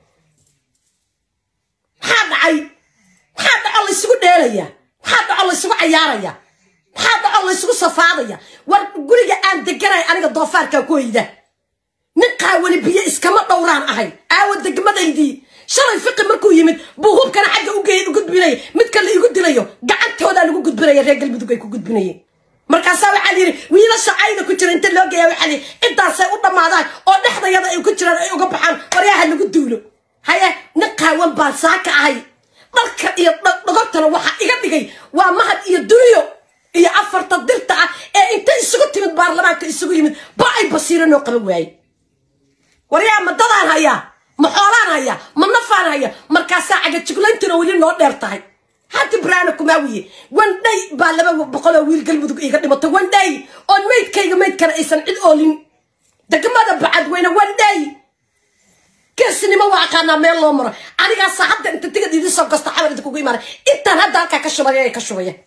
maxaa dhaco la isugu dheelaya maxaa dhaco la isugu cayaaraya maxaa dhaco la isugu safaadaya war guriga aan deganay aniga doofaarkaa ku hoyda nin qaawani biyo iskama dhowraan ahay aawa degmadaydii shalay fiqi markuu yimid buu hubkana xagga u gudbinaya midka la igu dilayo gacantoodaa lagu gudbinaya reer galmudug ay ku gudbinayeen markaasaa waxaa la yidhi wiilasha cayda ku jira inta loo geeya waxaa la yidhi intaasay u dhammaadaan oo dhexdayada ay ku jiraan ay uga baxaan waryaha lagu duulo haye nin qaawan baan saaka ahay dharka iyo dhogortana waxaa iga dhigay waa mahad iyo duniyo iyo afarta dirta ah ee inta isugu timid baarlamaanka isugu yimid ba ay basiiro noo qaban waaye waryaha ma dadaan hayaa ma xoolaan hayaa ma nafaan haya markaasaa cagajuglayntuna weli noo dheer tahay hadi braana kumaawiye wandhay baa 200 wiil galmudug iga dhimatay wandhay oo maydkana aysan cid oolin degmada bacadweyne wandhay كسني ما وقعنا ميل لومر أنا قاعد صحت أنت تيجي تدي سوق استحمل تقولي مرة أنت هذا كشوية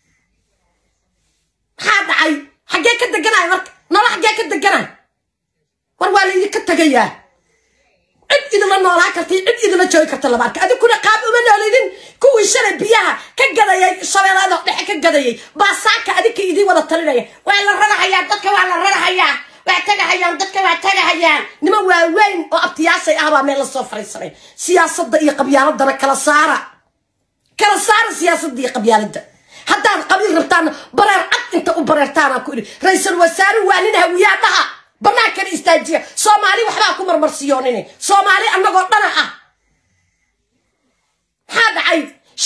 هذا عي حاجة كده جناي مرك نلا حاجة كده جناي والوالد كده جيا إذا ما نلا كتير إذا ما جوي كتلا بارك أدي كنا قابل من الولدين كوي شرب بيها كجدا يا شوية هذا كجدا يا بساك أدي كيدي ولا تلين ولا رنا حياة دك ولا رنا حياة واعتقى هيان دتك واعتقى هيان نما واوين oo abtiyaasay ahba meel la soo fariisanay siyaasadda iyo qabyaaladda kala saara siyaasadda iyo qabyaaladda haddaan qabiil rabtaan bareer cad inta u bareertaan ku iri ra'iisul wasaare waalina hawiyaadaha banaanka istaajiya Soomaali waxba ku marmarsiyoonine Soomaali annagoo dhana ah hada ay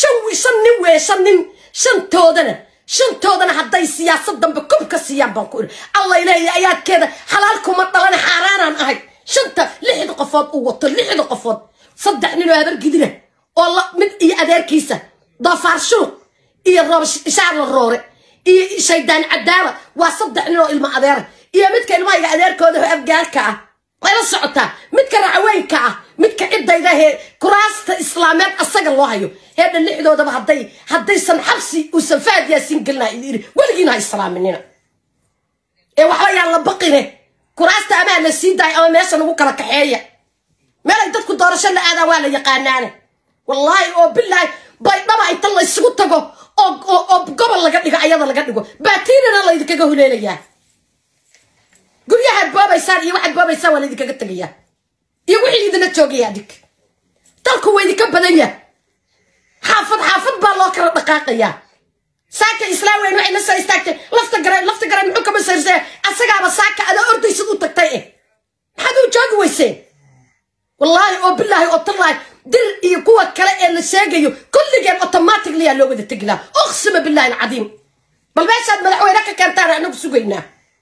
shantoodana hadday siyaasaddan kubka siiyaan baan ku iri Allah ilaahay ayaadkeeda xalaalkuma dhalan xaaraan ahay shanta 6 qofood u wato 6 qofood 3 nin oo habar gidina oo la mid iyo adeerkiisa dafar shuuq iyo roob ishaar la roore iyo shaydaan cadaaba waa 3 nin oo ilma adeer iyo midka ilmaha adeerkooda oo afgaarka ah wala socota midka racaweynka ah midka cidayda kuraasta islaameed asaga loo hayo heeda lixdoodaba hadday san xabsi u safaad yaasin galnaa idiri waligiina islaaminina waxa yaa la baqine kuraasta ama la siiday ama meesha lagu kala kaxeeya meel ay dadku doorasho la aada waa la yaqaanaane wallahi oo billahi bay dhaba inta la isugu tago oo gobol laga dhigo ayada laga dhigo baatiinana la idinkaga huleelayaa guryaha baabaysaan iyo waxa baabaysaan wala idinkaga tagayaa iyo wixii idina joogaya dik dalku way idinka badan yahay xaafad baa loo kala dhaqaaqaya saaka islaamweyn waxay la soo istaagtay lafta garan muxuu kama sarsay asagaaba saaka ada ordaysa u tagtay maxaad u joogi weyseen wallahi oo billahi oo tallahi dir iyo kuwa kale ee la sheegayo kulligeen automatically yaa loo wada taglaa uqsima billahi alcadiim bal meeshaad madaxweyne ka keentaan anagu sugaynaa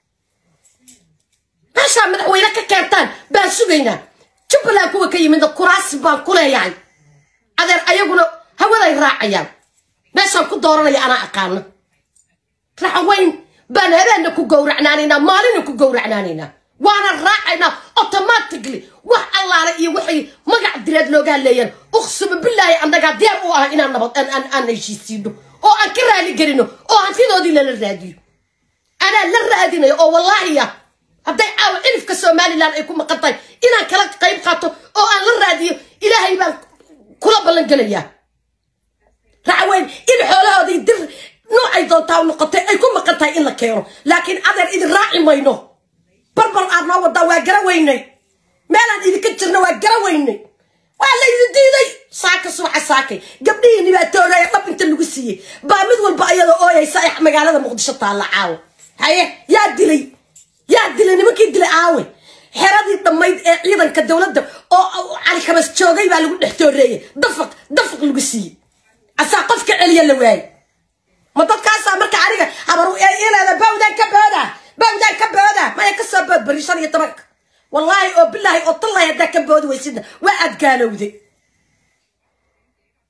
meeshaad madaxweyne ka keentaan baan sugaynaa jubbaland kuwa ka yimid kuraas baan ku leeyahay adeer ayaguna hawaday raacayaan meeshaan ku dooranaya ana aqaano raxweyn baan habeenna ku gowracnaanayna maalina ku gowracnaanayna وانا راعينا automatically wax allaale iyo wixii magac direed looga leeyeen uqsum billahi annaga diyaar u ah inaan nabad aan heshiisiino oo aan ka raali gelino oo aan fidoodii la raadiyo ana la raadinayo oo wallahi haday aaw ilfka Soomaaliland ay ku maqantay inaan kala qayb qaato oo aan la raadiyo ilaahay baan kula ballan galaya raxweyn in xoolahoodii dir noocay doontaa noqotay ay ku maqantay in la keeno laakiin adeer idin raaci mayno بربر أنا وضع وجرويني ما أنا إذا كنت أنا وجرويني ولا يديني ساك صباح ساكي قبليني بقى توري طب أنت اللي قصيه بعمد والبقية أو يسايح مقالة ده مقدش طالع عاو هاي يا دلي ممكن دلي عاوي حرادي طميد أيضا كدولة ده أو على 5 شوقي بقى اللي نحتوريه دفق اللي قصيه أساقفك عليا اللي واي ما تتكاسى مركع عليك أبرو إيه هذا باودا كبهذا باودا كبهذا ما يكسب بريشان يترك والله وبالله وطلع يدا كبهذا ويسيدنا وقد قالوا ذي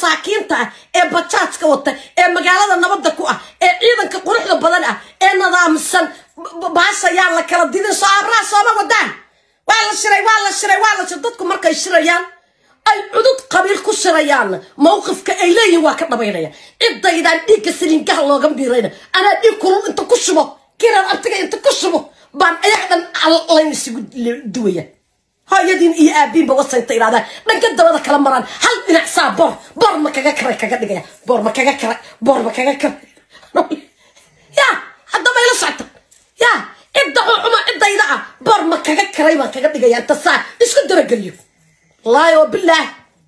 masaakiinta ee bajaajka wata ee magaalada nabadda ku ah ee ciidanka quruxda badan ah ee nidaamsan baasha yaa la kala didin soo abraha sooma wadaan waa la shiray dadku markay shirayaan ay cudud qabiil ku shirayaan mowqifka ay leeyihiin waa ka dhabaynaya cidaydaan dhiigga saliingaha looga biirayna anaa dhiig kulul inta ku shubo kiraan abtiga inta ku shubo baan ayaga dhan layn isugu duwaya hooyadiin iyo aabiinba wasayta iraadaan dhanka dabada kala maraan hal dhinac saa bor ma kaga dhigaya bor ma kaga ya hadda ma ila socota ya cidda cuma ciddayda ah bor ma kaga karay baan kaga dhigaya inta saa isku dabageliyo wallaahi oo bilaah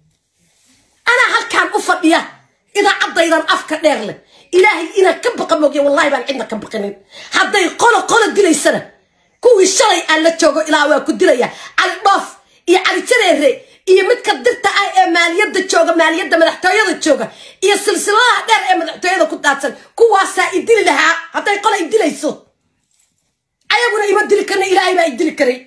ana halkaan u fadhiya idaacadaydan afka dheer leh ilaahay inaan ka baqa moogiya wallaahi baan cidna ka baqinin hadday qolo dilaysana kuwii shalay aan la joogo ilaa waa ku dilaya cali dhoof iyo cali jareere iyo midka dirta ah ee maaliyadda jooga maaliyadda madaxtooyada jooga iyo silsiladaha dheer ee madaxtooyada ku daadsan kuwaasaa idili lahaa hadday qolo idilayso ayaguna ima dili karna ilaahay baa idili karay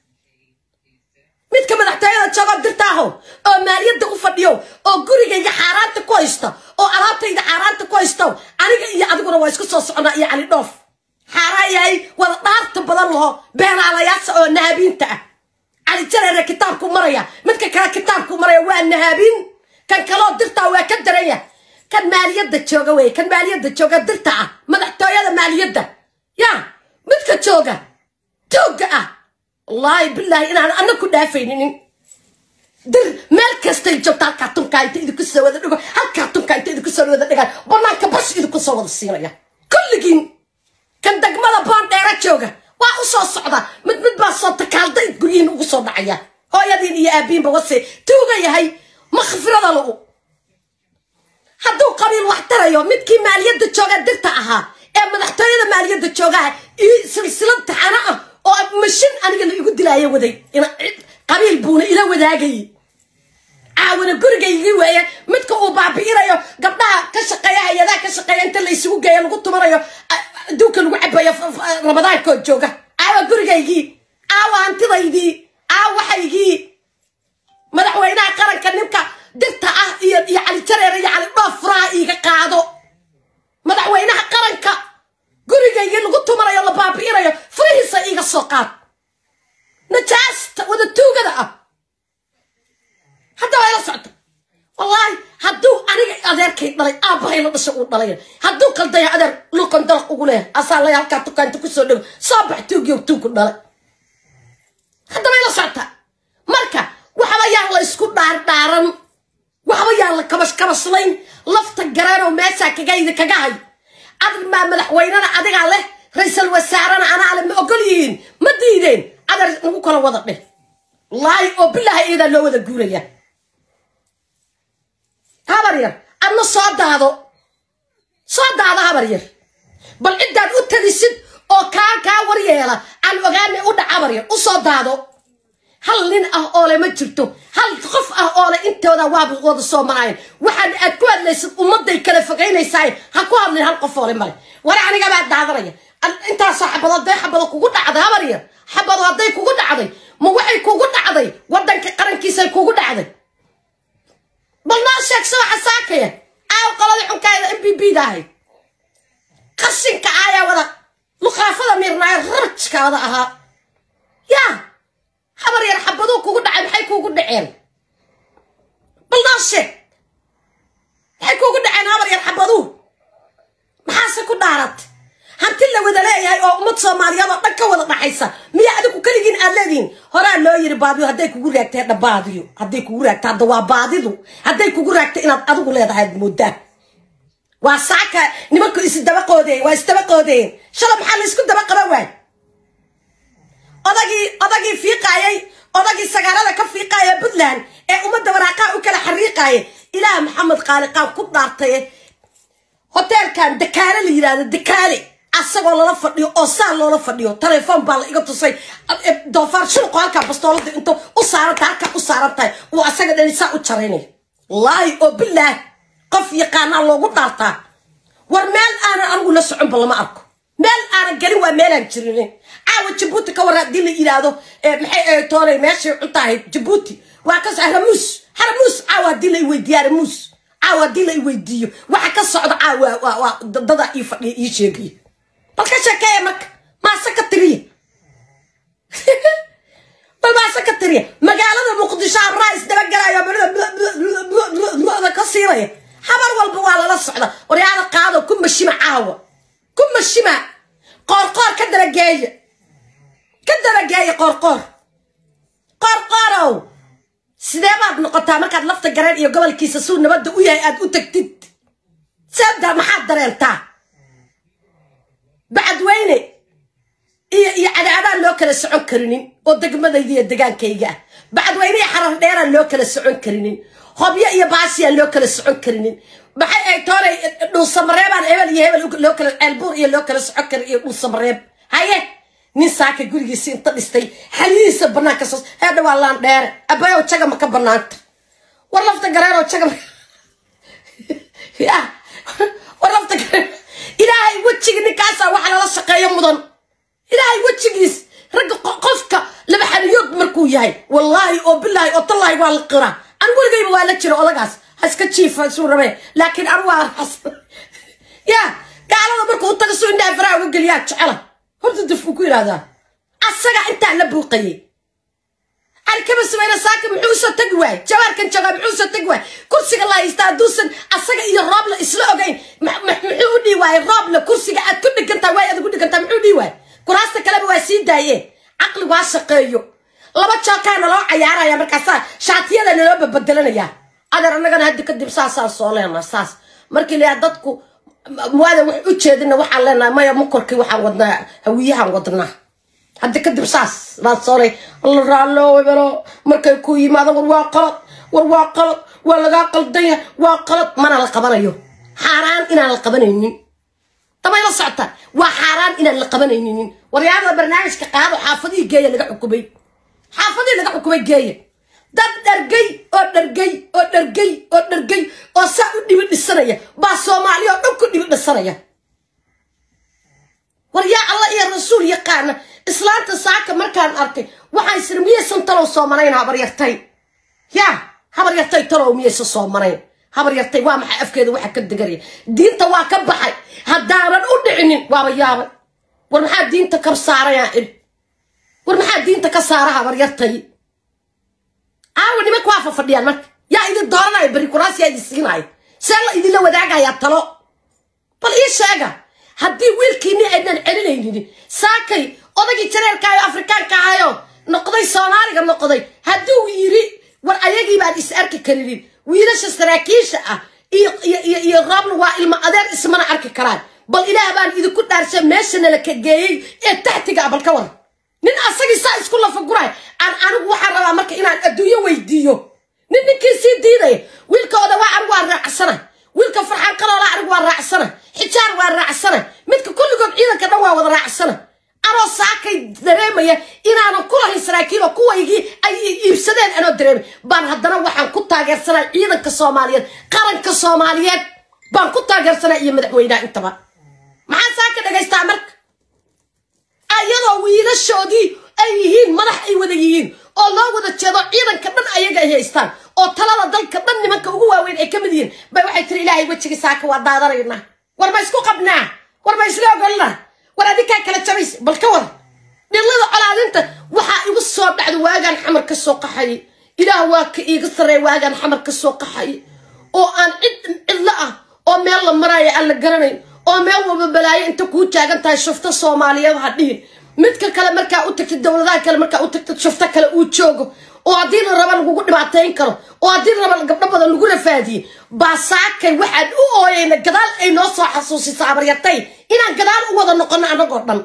midka madaxtooyada jooga dirta aho oo maaliyadda u fadhiyo oo gurigayga xaaraanta ku haysta oo alaabtayda xaaraanta ku haysta aniga iyo adiguna waa isku soo soconaa iyo cali dhoof xaaraayay wada dhaarta badan laho beenaalayaasha oo nahaabiinta ah cali jareere kitaabku maraya midka kale kitaabku maraya waa nahaabiin kan kaloo dirtaa waa ka daraya kan maaliyadda jooga wey kan maaliyadda jooga dirta ah madaxtooyada maaliyadda ya midka jooga tooga ah wallaahi bilaahi inaan ana ku dhaafaynin dir meel kastay joogta halkaa tunkaa inta idinku soo wada dhigo halkaa tunkaa inta idinku soo wada dhigaan banaanka bash idinku soo wada siinaya kulligiin kan degmada boondheera jooga waa u soo socda mid baa soo takaalday guryihiin ugu soo dhacaya hooyadiin iyo aabiinba wase tuuga yahay makhfirada lagu hadduu qabiil wax tarayo midkii maaliyadda jooga dirta ahaa ee madaxtooyada maaliyadda joogaha iyo silsilad taxana ah oo mashin aniga la igu dilaayo waday qabiil buuna ila wadaagay caawana gurigaygii weeye midka uu baabi'inayo gabdhaha ka shaqeeya hay-adaha ka shaqeeya inta la isugu geeyo lagu tumanayo adduunka lagu cabayo ramadaankood jooga caawa gurigaygii caawa hantidaydii caawaxaygii madaxweynaha qaranka ninka dirta ah iyo cali jareere iyo cali dhoof furaha iiga qaado madaxweynaha qaranka gurigaygii lagu tumanayo la baabi'inayo furihiisa iiga soo qaad najaasta wada tuugada ah hadda waa ila socda wallaahi hadduu aniga adeerkay dhalay aabbahay la dhasha uu dhalay hadduu qaldaya adeer luqan dalaq ugu leeyahay asaa laya halkaa tukaanta ku soo dhow soo bax tuugiyo tuugku dhalay hadda waa ila socda marka waxba yaan la isku dhaardhaaran waxba yaan la kabashkabaslayn lafta garanoo meeshaa kaga hay adig maa madaxweynena adigaa leh ra-iisul wasaarena anaa le ma ogol yihiin ma diideen adeer nagu kala wada dheh wallaahi oo bilaahi iyadaa loo wada guuraya habar yar adna soo daado habar yar bal ciddaad u tadisid oo kaa waryeela aan ogaanay u dhac habar yar u soo daado hal nin ah oo le ma jirto hal qof ah oo le intooda waaba wada soo maraayeen waxaan aad ku hadlaysid ummadday kala fogaynaysaay ha ku hadlin hal qof oo le male war aniga baa daadanaya intaasoo xabado kugu dhacday habar yar xabado hadday kugu dhacday ma waxay kugu dhacday waddanka qarankiisay kugu dhacday bal noo sheeg soo xasaakaya aaw qoladii xunkaayda MPP da ahayd qashinka ayaa wada luqaafada miirnaaya rarajka wada ahaa yaa habar yar xabaduu kugu dhacay maxay kugu dhaceen bal noo sheeg maxay kugu dhaceen habar yar xabaduu maxaase ku dhaarat hanti la wada leeyahay oo ummad Soomaaliyeed oo dhan ka wada dhaxaysa miya adigu kaligiin aad leediin horaa loo yiri baadiyo hadday kugu raagtay dhabaadiyo hadday kugu raagtay hadda waa baadidu hadday kugu raagtay inaad adigu leedahay moodaa waa saaka nimanku isdaba qoodeen shala maxaa la isku daba qaban waay odagii fiiqaayay odagii sagaalada ka fiiqaaya Puntland ee ummadda waraaqaa u kala xariiqaayay ilaa Maxamed Qaaliqaan ku dhaartay hotelkan dakaale la yiraahdo dakaale asagoo lala fadhiyo oo saa loola fadhiyo telefoon baa la iga tusay doofaar shulqo halka bastoolada inta u saarantay uu asaga dhanisa u jareynay wallaahi oo billah qof yaqaana loogu dhaartaa war meel aan anigu la socon bal ma arko meel aan galin waa meel aan jirin caawa Djibouti ka war hadii la yiraahdo maxay toonay meesha u tahay Djibouti waa ka haramus caawa hadii la weydiiyay muus caawa dil ay weydiiyo waxa ka socda caawa dada ii fadhiya ii sheegay balka sheekay ma sakatiriya ma sakatiriya magaalada muqdisho raais daba galaayo balada ka siiraya habar walba waa la socda wariyaada qaado kuma shima caawa kuma shima qorqor ka darageeya qorqorow sidee baad noqotaa markaad lafta gareen iyo gobolkiisa suu nabadda u yahay aad u tagtid sabda maxaad dareentaa bacadweyne iyo cadaadaan loo kala socon karinin oo degmadayda iyo degaankayga ah bacadweyne iyo xarar dheeraan loo kala socon karinin hobyo iyo baasiyaan loo kala socon karinin maxay ay toonay dhuusamareebaan hebel iyo hebel loo kala ceelbuur iyo loo kala socon karin iyo dhuusamareeb haye nin saaka gurigiisa inta dhistay xaliisa banaanka soo heedha waa laan dheer abayow jaga ma ka banaanta war lafta gareeroo jaga ya war lafta gareer ilaahay wejiga ninkaasa waxa lala shaqeeyo mudan ilaahay wejigiis ragga qofka laba xaliyood markuu yahay wallaahi oo bilaahi oo tallaahi waa la qiraa an gurigayba waa la jira odagaas ha iska jiifa suu rabee laakiin an waa ya gaalada markuu taga suu indhaha faraha uga geliyaa jecela horta daf ku yiraahdaa asaga inta la buuqayay arkaba sameeyna saaka muxuu soo tagi waay jawaarkan jaga muxuu soo tagi waay kursiga la haystaa duusan asaga iyo roob la isla ogeyn muxuu u dhiiwaay roob la kursiga aad ku dhigantaa way aad ku dhigantaa muxuu dhiiwaay kuraasta kale waa sii daayeen aqli waa shaqeeyo laba jookaana loo cayaaraya markaas shaatiyada loo babedelanaya adar anagana hadda kadib saasa soo leena saas markii la dadku muwaada wax u jeedina waxa leena maya mukorki waxaan wadnaa hawiyahan wadnaa hadda kadib saas la sooray Allah raalo wabaro markay ku yimaado war waa qalad waa laga qaldaya waa qalad mana la qabanayo xaraan inaan la qabanaynin tabay la socota waa xaraan inaan la qabanaynin waryaada barnaamijka qaado xaafadii geeya laga xukumay geeya dad dhargay oo saa u dhibi dhisanaya baa Soomaaliya oo dhan ku dhibi dhisanaya war yaa Allah iyo rasuul yaqaan islaanta saaka markaan arkay waxay sirmiyeysan talo Soomaaliyeed habar yartay talo miyeysan Soomaaliyeed habar yartay waa maxay afkeeda waxa ka dagariya diinta waa ka baxay hadaanan u dhicinin waaba yaabay war maxaa diinta ka saaraya war maxaa diinta ka saara habar yartay nimanku waa fadhiyaan marka yaa idin dooranaya bari kuraas yaa idin siinay sala idin la wadaagaya talo bal ii sheega haddii wiilkiini aynan celinaynin saakay odagii jareerka ay Afrikaanka ahayo noqday Soomaaliga noqday haddii uu yiri war ayagii baan is arki karin wiilasha saraakiisha ah iyo raabna waa ilma adeer ismana arki karaan bal ilaahay baan idinku dhaarshay meeshana la ka geeyay ee taxtiga abal ka war nin asagii saa isku la faguray anigu waxaan rabaa marka inaan adduunyo weydiiyo ninkii sii diiday wiilkooda waa anigu waa raacsana wiilka farxan qaloola anigu waa raacsana xijaar waa raacsana midka kulligood ciidanka dhan waa wada raacsana anoo saakay dareemaya inaanan kulahayn saraakiil oo kuwaygii ay iibsadeen anoo dareemay baan haddana waxaan ku taageersanaa ciidanka Soomaaliyeed qaranka Soomaaliyeed baan ku taageersanaa iyo madaxweynaha intaba maxaa saaka dhagaystaa marka ayadoo wiilashoodii ay yihiin madax ay wada yihiin oo loo wada jeedo ciidanka dhan ayaga ay haystaan oo talada dalka dhan nimanka ugu waaweyn ay ka mid yihiin bay waxay tiri ilaahay wajiga saaka waa daadanayna war ma isku qabnaa war ma isla ogolna war adika kala jabays bal ka war dhilada colaadinta waxa igu soo dhacdo waagan xamar ka soo qaxay ilaah waa ka iiga sareey waagan xamar ka soo qaxay oo aan cidla ah oo meel la marayo aan la garanayn oo meel walba balaayo inta ku taagan tahay shufta Soomaaliyeed hadhiin midka kale marka u tagtay dawladaha kale marka u tagtay shufta kale uu joogo oo hadii la rabo lagu dhibaateyn karo oo hadii la rabo gabdho badan lagu rafaadiyo baasaakay waxaad u ooyeen gadaal ay noo soo xasuusisay abaryatay inaan gadaal u wada noqono anagoo dhan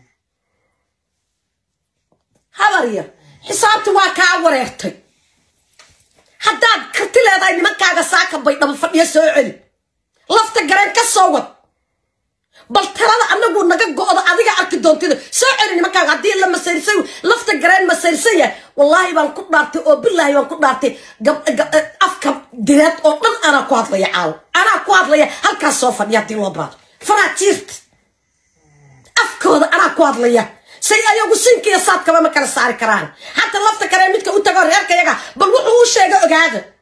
habarya xisaabtu waa ka wareertay haddaad karti leedahay nimankaaga saaka bay dhab fadhiyo soo celi lafta garan ka soo wad bal talada anagu naga go'do adiga arki doontida soo celi nimankaaga hadii la masayrsay lafta garan masaysaya wallahi baan ku dhaartay oo billahi baan ku dhaartay afka direed oo dhan ana ku hadlaya caaw ana ku hadlaya halkaas soo fadhiya tii loo baad faraatiirta afkooda ana ku hadlaya say ayagu sinkiya saad kaba ma kala saari karaan hatta lafta garan midka u tago reerkayaga bal wuxuu u sheegay ogaada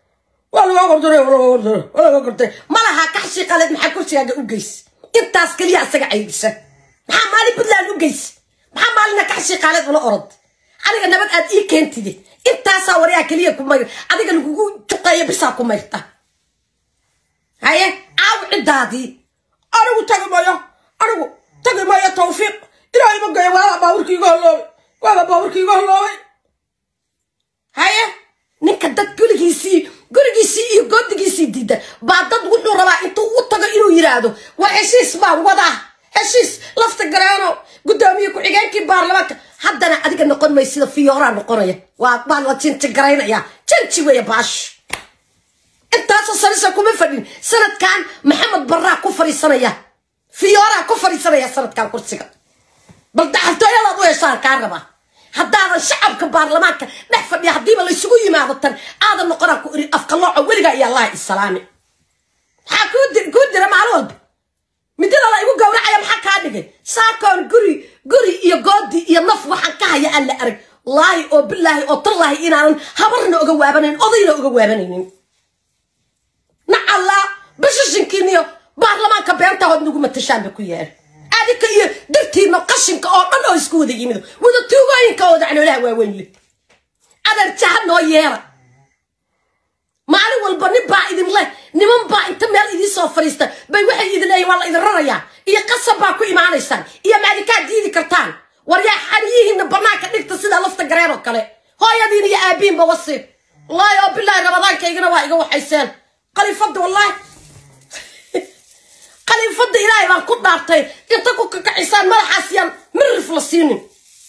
ولا قرطي ما لها كحشي قالت محا كرسي هذا أوجيس أنت أسكلي أسجع عيسى محا مالي بدلا أوجيس محا مالنا كحشي قالت ولا أرد أنا قلنا بدأت إيه كنت دي أنت أساوريها كليه كمير أنا قلنا نقول تقايا بسا كميرتا هاي أو عدادي أنا تقول مايا توفيق إلهي بقى ولا باوركي قالوا هاي ninka dad gurigiisii iyo godgiisii diida baa dad wuxuu rabaa intuu u tago inuu yiraahdo war heshiis baa wada heshiis lafta garaano gudoomiye ku xigeenkii baarlamaanka haddana adiga noqon may sida fiyoora noqonaya waa la jinti garaynaya jinti weeye baash intaas sanadka kuma fadhin sanadkan maxamed barra ku fariisanaya fiyoora ku fariisanaya sanadkan kursiga bal dhaxaltooyada u yeeshaan ka raba haddaadan shacabka baarlamaanka dhex fadhiya haddiiba la isugu yimaado tan aadan noqonaa ku iri afqalooco weligaa iyo allah islaami maxaa kuu dira maalin walba midada la igu gowracaya maxaa kaa dhigay saakoon guri iyo goodi iyo naf waxaan ka haya aan la arag wallaahi oo bilaahi oo tallaahi inaanan habarna oga waabanayn odayna oga waabanaynin nacallaa bashashinkiiniyo baarlamaanka beenta hood nagu matashaanba ku yaal adika iyo dirtiina qashinka oo dhan oo isku wada yimid wada tuugooyinka oo dacnoolaha waaweyn leh adar jahan noo yeera maalin walba nin baa idin leh niman baa inta meel idin soo fariista bay waxay idin leeyihiin waa la idin rarayaa iyo qasab baa ku imaanaysaan iyo maalikaa diidi kartaan war yaa xariyihiinna bannaanka dhigta sida lafta gareen oo kale hooyadiin iyo aabiinba wasiib wallaahi oo bilaahi ramadaankaygana waa iga waxayseen qalifadda wallaahi qalifadda ilaahay baan ku dhaartay inta ku kakacisaan madaxaasiyaan mirif la siinin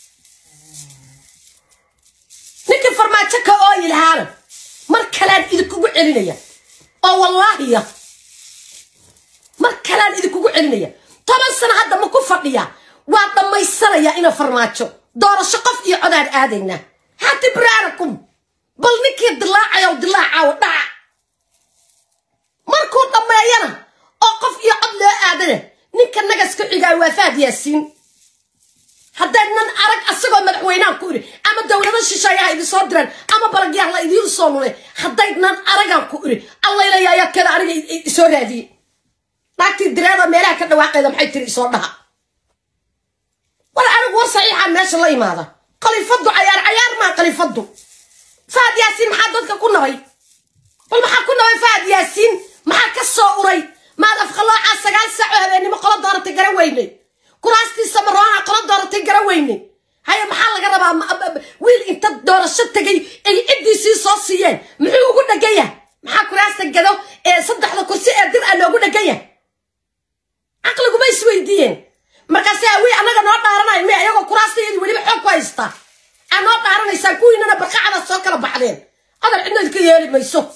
ninkii farmaajo ka ooyi lahaana mar kalaan idinkugu celinaya oo wallaahiya mar kalaan idinkugu celinaya 10 sano hadda ma ku fadhiya waa dhammaysanaya ina farmaajo doorasho qof iyo codaan aadaynaa hati biraarakum bal ninkii dilaacayo dhaca markuu dhammeeyana oo qof iyo cod loo aadana ninka nagas ku xigaa waa Faad Yaasiin haddaanan arag asagoo madaxweynaan ku iri ama dawladda shisheeyaha idin soo diran ama balagyaha la idin soo lulay haddaanan aragaan ku iri alla ilaahay kala aniga soo raadiyay naagtii direeda meelaha ka dhawaaqeeda maxay tiri soo dhaha wala anigu war saxiixa meesha la imaada qalifadu cayaar ma qalifadu Faad Yaasiin maxaa dadka ku nabay bal maxaa ku nabay Faad Yaasiin maxaa ka soo uray ما أفخلوا عسقال ساعة هذا ما قلنا دارت جرويني كراستي سمراها قلنا دارت جرويني هاي محل جربا ويل أنت دار الشتة جاي إدي سي صاصيين محو قلنا جاية محا كراستك جدو صدق على كرسي أدير أنا قلنا جاية عقلكم ما يسوي دين ما كساوي أنا قلنا دارنا ما يجوا كراستي ولي بحق كويستا أنا دارنا يساكوين أنا بقى على السكر بعدين هذا عندنا الكيال ما يسوق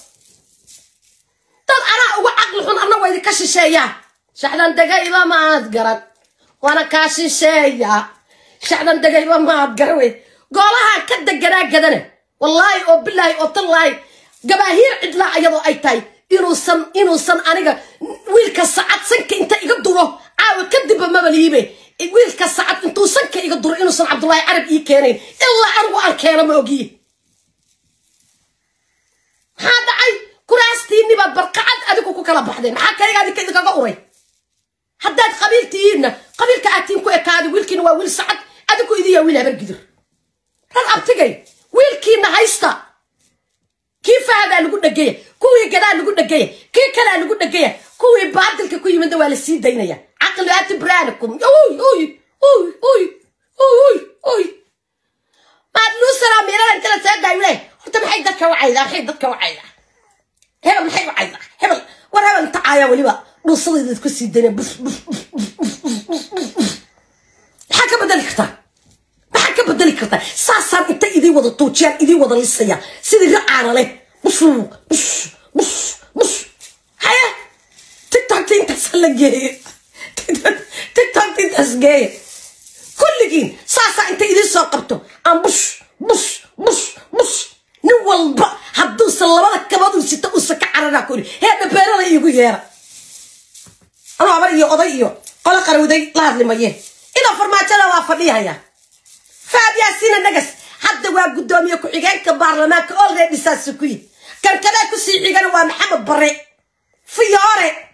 أنا وعقل حن أنا ويدي كشيشيا شحن دقيقة ما أتقرن وأنا كشيشيا شحن دقيقة ما أتقروي قالها كد جرا جدنا والله أو بالله أو طلعي جماهير عدلا أيضا أيتاي إنه سن أنا ويل كساعات سنك أنت يقدره عاو كذب ما بليبه ويل كساعات أنتو سنك يقدره إنه سن عبد الله عرب يكينين إلا أنا كان موجي هذا عي كراستيني ببرقعد أديكو كلا بحدين حكى لي هذيك إذا قوري حداد قبيلتينا قبيل كأتين كو إكادي ويلكين ويل سعد أديكو إذا ويلها بالقدر هل أبتجي ويلكين هايستا كيف هذا اللي قلنا جاي كوي كذا اللي قلنا جاي كي كذا اللي قلنا جاي كوي بعدل كوي من دوال السين دينيا عقل أتبرانكم أوي ما نوصل أميرة أنت لا تساعد ولا أنت محيدك وعيدا محيدك وعيدا هبل محي وعيدا هبل ورا أنت عايا ولي بقى نوصل إذا تكسي الدنيا بس حكى بدل كتار حكى بدل كتار ساسان أنت إذا وضع توجيان إذا وضع للسيا سيدي رعانا ليه بس هيا تك تين تسلق جاي تك تين تسجاي كل جين ساسا أنت إذا ساقبته أم بس نوال بقى هدوس الله بدك كبادو ستة وسك عرنا كوري هذا بيرا لا يقول يا أنا عمري يقضيه قال قرودي لا هذا ما يه إذا فرماتنا وافريها يا فابي سين النجس حد واقف قدامي يكو عجان كبرلمان كأول غير نساس سكوي كان كذا كسي عيقنا ومحمد بري فياري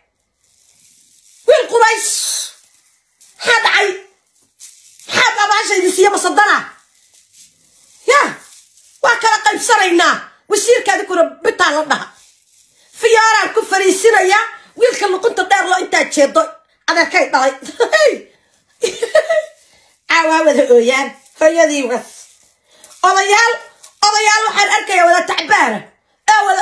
والقريش هاد عي حاب أباشا يدسيا مصدنا يا وكلا قلب سرينا ويصير كذا كنا بتعلمها فيارا كفريسينا يا ويلك اللي كنت داير له انت تشيدو انا كاي طاي عاود هويان هيدي بس اضيال waxaan arkaya wada tacbaana wada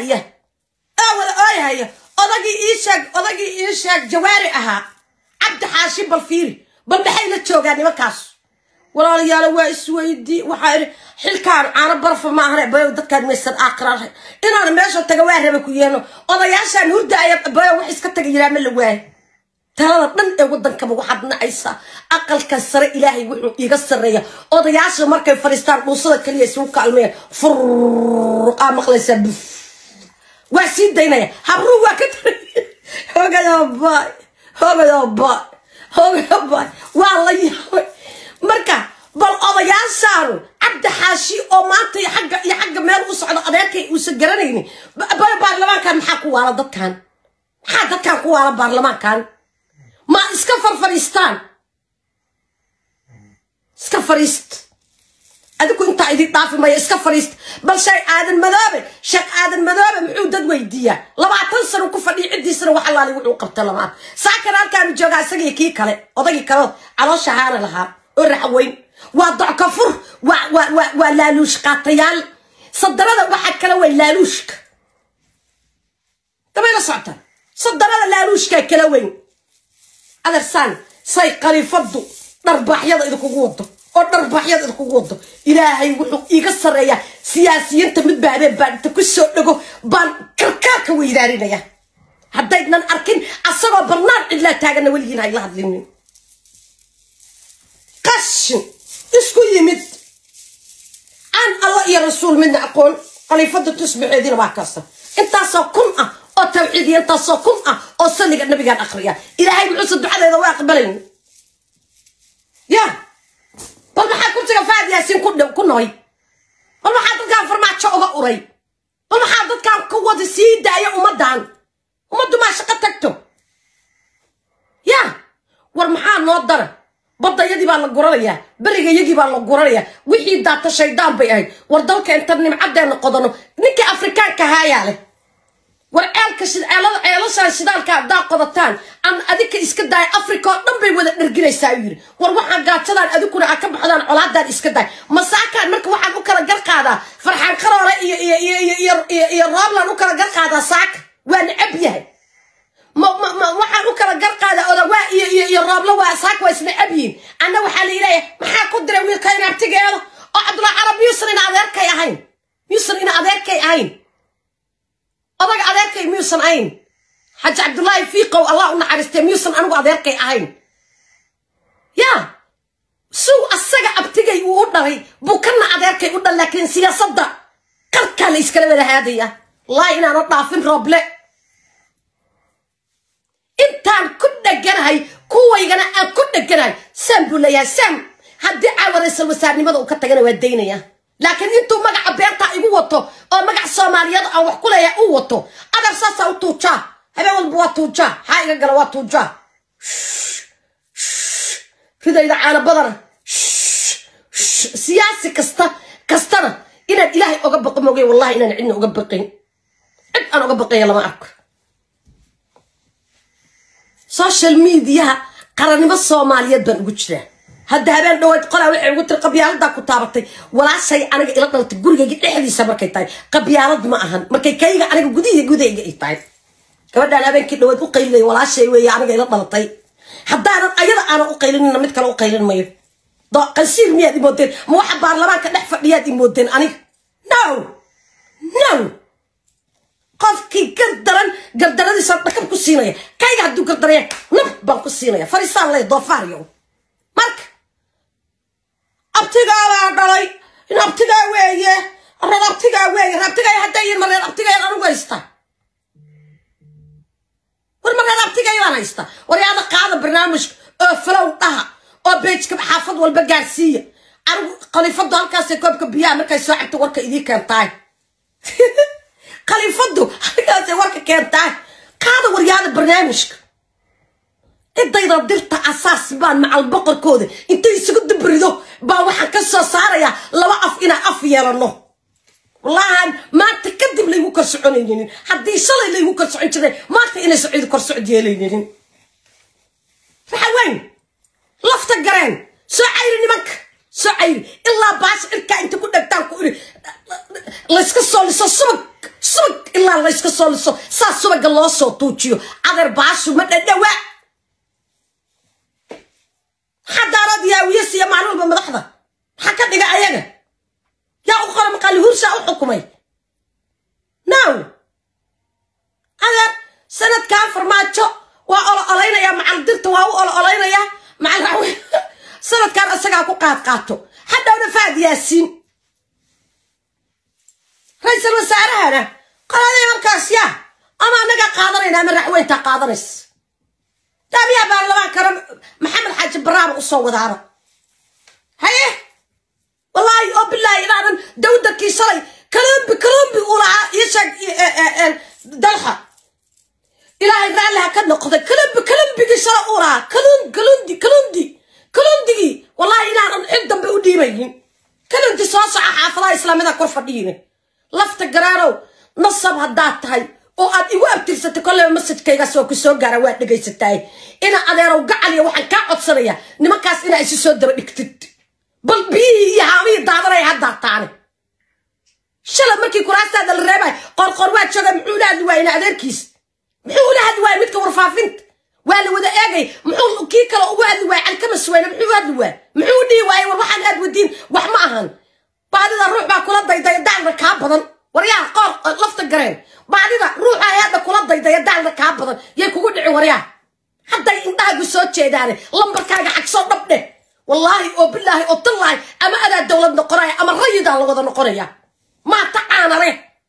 haya odagi ii sheeg jawaari ahaa cabdi xaashi bal fiiri bal maxay la joogaan nimankaas walaalayaal waa isweydii waxa xilkaan aana barfa ma ahna bayo dadkaan meeshan aqrar inaan meesha taga waa raba ku yeeno odayaashan hurdaaya bayo wax iska tagayira ma la waay talada dhan ee wadanka waxaad nacaysa aqalka sare ilaahay wuxuu iga sareeya odayaasha markay fariistaan dhuusada kaliya soo kaalmeen furqa maqlaysa waa sii daynaya habru waa ka taray hogada baay waa la yaabay marka bal odayaashan cabdi xaashi oo maanta xagga meel u socdo adeerkay uu sagaranayni baarlamaankan maxaa ku waala dadkan ku waala baarlamaankan ما اسكفر فريستان اسكفريست هذا كنت عيدي طافي ما اسكفريست بل شيء آدم مذابه محودد ويدية لما تنصر وكفر عدي سنة وحلالي وعوقبت لما ساكن كان جوغا سقي كي كله وضقي كله على شهانة لها الرحوين وضع كفر ولالوش قاطيال صدر هذا واحد كلوي لالوشك تبين صعتا صدر هذا لالوشك كلوين أدرسان سيقالي فضو درباح يضا إذا كوغوضو درباح يضا إذا كوغوضو إلهي وحو إيقصر يا سياسيين تمد بارين بان تكسو لغو بان كركاك ويدارين يا هدايدنا نأركين أصغى برنار إلا تاغنا وليين هاي لحظ لمن قشن إسكو يمد عن الله يا رسول من أقول قالي فضو تسبح يدين باكاسة انت سوكم أو توعيدي أنت صوكم أو صلي النبي قال أخريا إلى هاي العصر الدعاء إذا واقبلين يا بل ما حد كنت فادي ياسين كنا هاي بل ما حد كان فرمات شعوب قري بل ما حد كان قوة السيدة يا أمدان ما شقتكتو يا ورمحان نودر بدا يدي بالقرية بريجا يجي بالقرية وحي دات الشيطان بيهاي وردوك أنت نمعدين قدنو نيكي أفريكان كهايالي warceelka ceelasha shidaalka daaqodatan aan adika iska daay Afrika dhan bay wada dhirginaysaa yiri war waxa gaajadaan adikuna ka baxdaan colaadan iska daay masaakaan marka waxaan u kala gal qaadaa farxaan qaroole iyo raablan u kala gal qaadaa saak waan abyahay ma waxaan u kala gal qaadaa odawaa iyo raabla waa saak waa isna abyiin ana waxa la ilaahay maxaa ku diray wiilka in abtigeedo oo Abdullah Arabi Yusri in adeerkay ahayn أضاق أذيركي ميوسن أين حاج عبد الله فيقو الله ونعرستي ميوسن أنو أذيركي أين يا سو السجع أبتجي وقدري بوكنا أذيركي قدر لكن سياسة دا كركا ليس كلمة هذه الله إنا نطلع في الربلة إنتان كنا جناي كوي جنا كنا جناي سام بولا يا سام هدي عاور السلوساني ماذا وكتا جنا ودينا يا لكن انتو مقع بيرتا ايووتو او مقع سومالياد او وحكولا يا اووتو ادر ساسا وتوجا هبا والبوا توجا حايقا قلوا توجا كده اذا عانا بدنا سياسي كستنا إنا إلهي أقبق موجي والله إنا عندنا أقبقين أنا أقبقين لما أكل سوشيال ميديا قرني بس صوماليات بنقولش هذا هبان دوت قلا قلت القبيلة دا كتابتي ولا شيء أنا إلا قلت تقول جيت إحدى سبب كيتاي قبيلة ما أهن ما كي أنا جودي كيتاي كمان أنا بين كده وتقول لي ولا شيء ويا أنا إلا قلتي حتى أنا أقيل إن متك أنا أقيل المية ضا قصير مية مودين مو واحد برلمان كنحفر مية مودين أنا no قفكي قدران صار كم كسينية كاي عدو قدران نب كسينية فريسان لي ضفاريو مارك أبتغى على إن أبتغى وياه ربتغى حتى يرمى أبتغى أنا ويستا ورمى أبتغى أنا ويستا ورياضة قاعدة برنامج فلو طه أو بيتك بحافظ والبقارسية أنا قال يفضل هالكاس يكوب كبيا مركز ساعة ورك إذي كان طاي khaliifadu halkaas warka keentay qaada waryaada barnaamijka idayda dirta asaas baan macal boqorkooda intay isugu dabrido baa waxaan ka soo saaraya laba af ina af yeelano wallahi maanta kadib laygu kor soconaynin haddii shalay laygu kor socon jiray maanta inay socod kor socod yeelaynin raxaweyn lafta gareen soo cayri nimanka soo cayri ilaa baas irka inta ku dhagtaan ku iri la iska soo liso subag ilaa la iska soo liso saa subaga loo soo tuujiyo adeer baasu ma dhadhawa حضارات يا ويس يا معلوم بمدحضة حكا دقا اياغا يا اخرى مقالي هرسا او حكومي ناو هذا سنة كافر ماتشو وقال علينا يا مع الدرت وقال علينا يا مع العوي سنة كان اساقا قاتو حتى وانا فاد ياسين رئيس المسارة هنا قال هذا يا مركز يا اما نقا قادرين امن رحوين تا قادرس تابيا بارلمان كرم محمد حاج برام وصوت هذا هيه والله او بالله انا دودك يصلي كلام بيقول يشق دلحه الهي رالها كنقض كلام بيصلي اورا كلوندي والله انا عندهم بوديمين كلوندي سو صح حافظه اسلاميه كور فديين لفت قرارو نصب هدات هاي oo aad igu abtirsatay kale message-kayga soo ku soo gaara waa dhageysatay ina adeerow gacaliya waxaan ka codsanaya nimankaas ina ay soo daba dhigtid bal bii haami daadaray hadda taane shala markii kuraastaada la reebay qorqor waa jooga muxuu la hadli waayna adeerkiis muxuu la hadli waay midka warfaafinta waa la wada eegay muxuu kii kale ugu hadli waay an kama suwayna muxuu hadli waay muxuu dhii waay waxaan aad wadiin wax ma ahan baadida ruux baa kula dayday daalna ka badan waryaa qor lafta gareen baadida ruuxa ayada kula dayday daalna ka badan yay kugu dhici waryaa hadda indhaagu soo jeedaan lambarkaaga xaq soo dhabdhe wallahi oo billahi oo tallahi ama ada dawlad noqonaya ama rayida la wada noqonaya ma tacaanare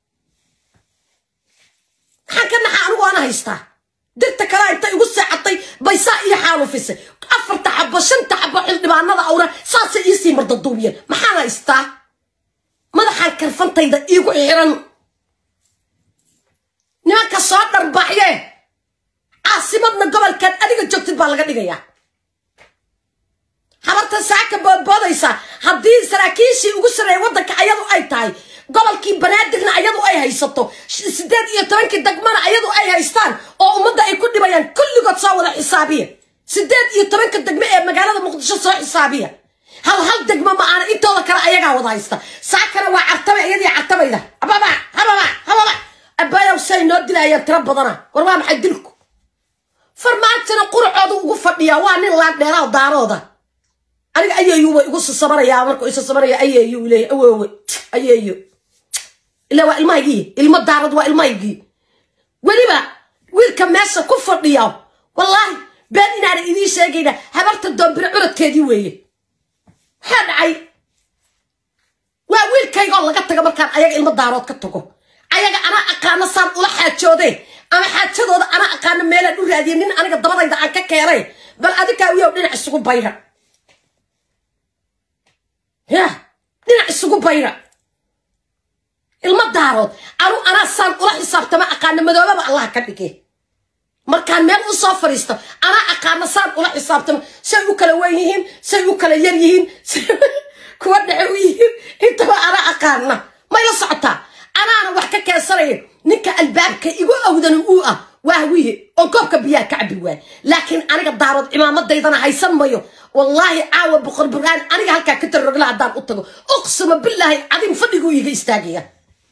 xankana anigu ana haysta dirta kala inta igu saacatay baysa iyo xaalufisay afarta xabba shanta xabba xildhibaanada awra saasa ii sii mardaduubiyeen maxaa haysta madaxan karfantayda iigu xiran nimanka soo dharbaxye caasimadna gobolkan adiga joogtid baa laga dhigayaa habarta saaka boodboodaysa haddii saraakiishii ugu sareeyay waddanka ayadu ay tahay gobolkii banaadirna ayadu ay haysato 18 degmana ayadu ay haystaan oo ummadda ay ku dhibayaan kulligood soo wada xisaabiya 18 degme ee magaalada muqdisho soo xisaabiya hal degma ma ana intooda kale ayaga wada haysta saakana waa cartaba iyadii cartabayda hababa abayow say noo dilayaan tira badana war waa maxay dilku farmaantana qurcoodu ugu fadhiya waa nin la dheeraw daarooda aniga ayeeyo way ugu sabaraya markuu isa sabaraya ayeeyo ilaahay awoowe ayeeyo ila waa ilma daarad waa ilmaaygi waliba wiilka meesha ku fadhiya wallahi been inaan idin sheegayna habarta doonbir curadkeedii weeye hadcay waa wiilkayga laga tago markaan ayaga ilma daarood ka tago ayaga ana aqaana saan ula xaajoode ama xaajadooda ana aqaana meel aan u raadiyay nin aniga dabadayda aan ka keenay bal adika wiyow dhinac isugu bayra ya dhinac isugu bayra ilma daarood ana saan ula xisaabtama aqaana madoobaba Allah ka dhigay markaan meel u soo fariisto ana aqaana saan ula xisaabtama say u kala weyn yihiin say u kala yar yihiin kuwa dhaxo yihiin intaba ana aqaana ma ila socotaa أنا وحكا كاسرين نكا الباب كيقو أودن وقوة وهويه وكوبك بياه كعبي واه لكن أنا قد دارت إمامات دايدانا هايسان مايو والله عاوة بقر برغان أنا هالكا كتر رجلا عدان قطقو أقسم بالله عظيم فدقو يجي استاقيا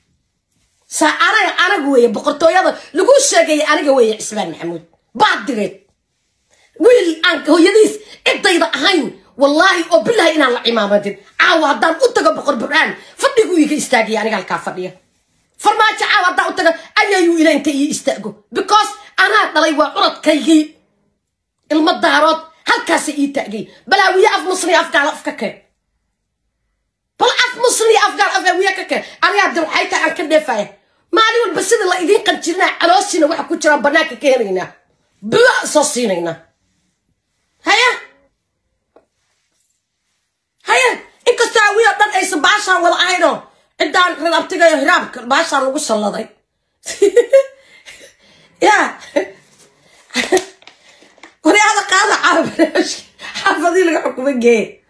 أنا قوية بقرتو ياضا لقو الشاقية أنا قوية عسبان محمود بعد دقيت ويل أنك هو يديس إدايدا هاين والله وبالله إنا الله إمامات عاوة عدان قطقو بقر برغان فدقو يجي استاقيا أنا هالكا فدقيا فرماجة عاوة داوتك أيهو إلى أنت يستأجو because أنا دلي وعرض كيجي المدارات هالكاس يتأجي بلا ويا أف مصري أفقال أفكك بلا أف مصري أفقال ويا كك أنا أقدر حياتي عن كل نفاية ما عليه بس إذا الله يدين قد جينا على وسينا واحد كتير بناك كيرينا بلا صوصينا هيا إنك تسوي أصلا أي سبعة ولا عينه إدان رابطة هراب باشا لو وصل لذي يا وري هذا قاضي عارف حافظي لك حكم الجاي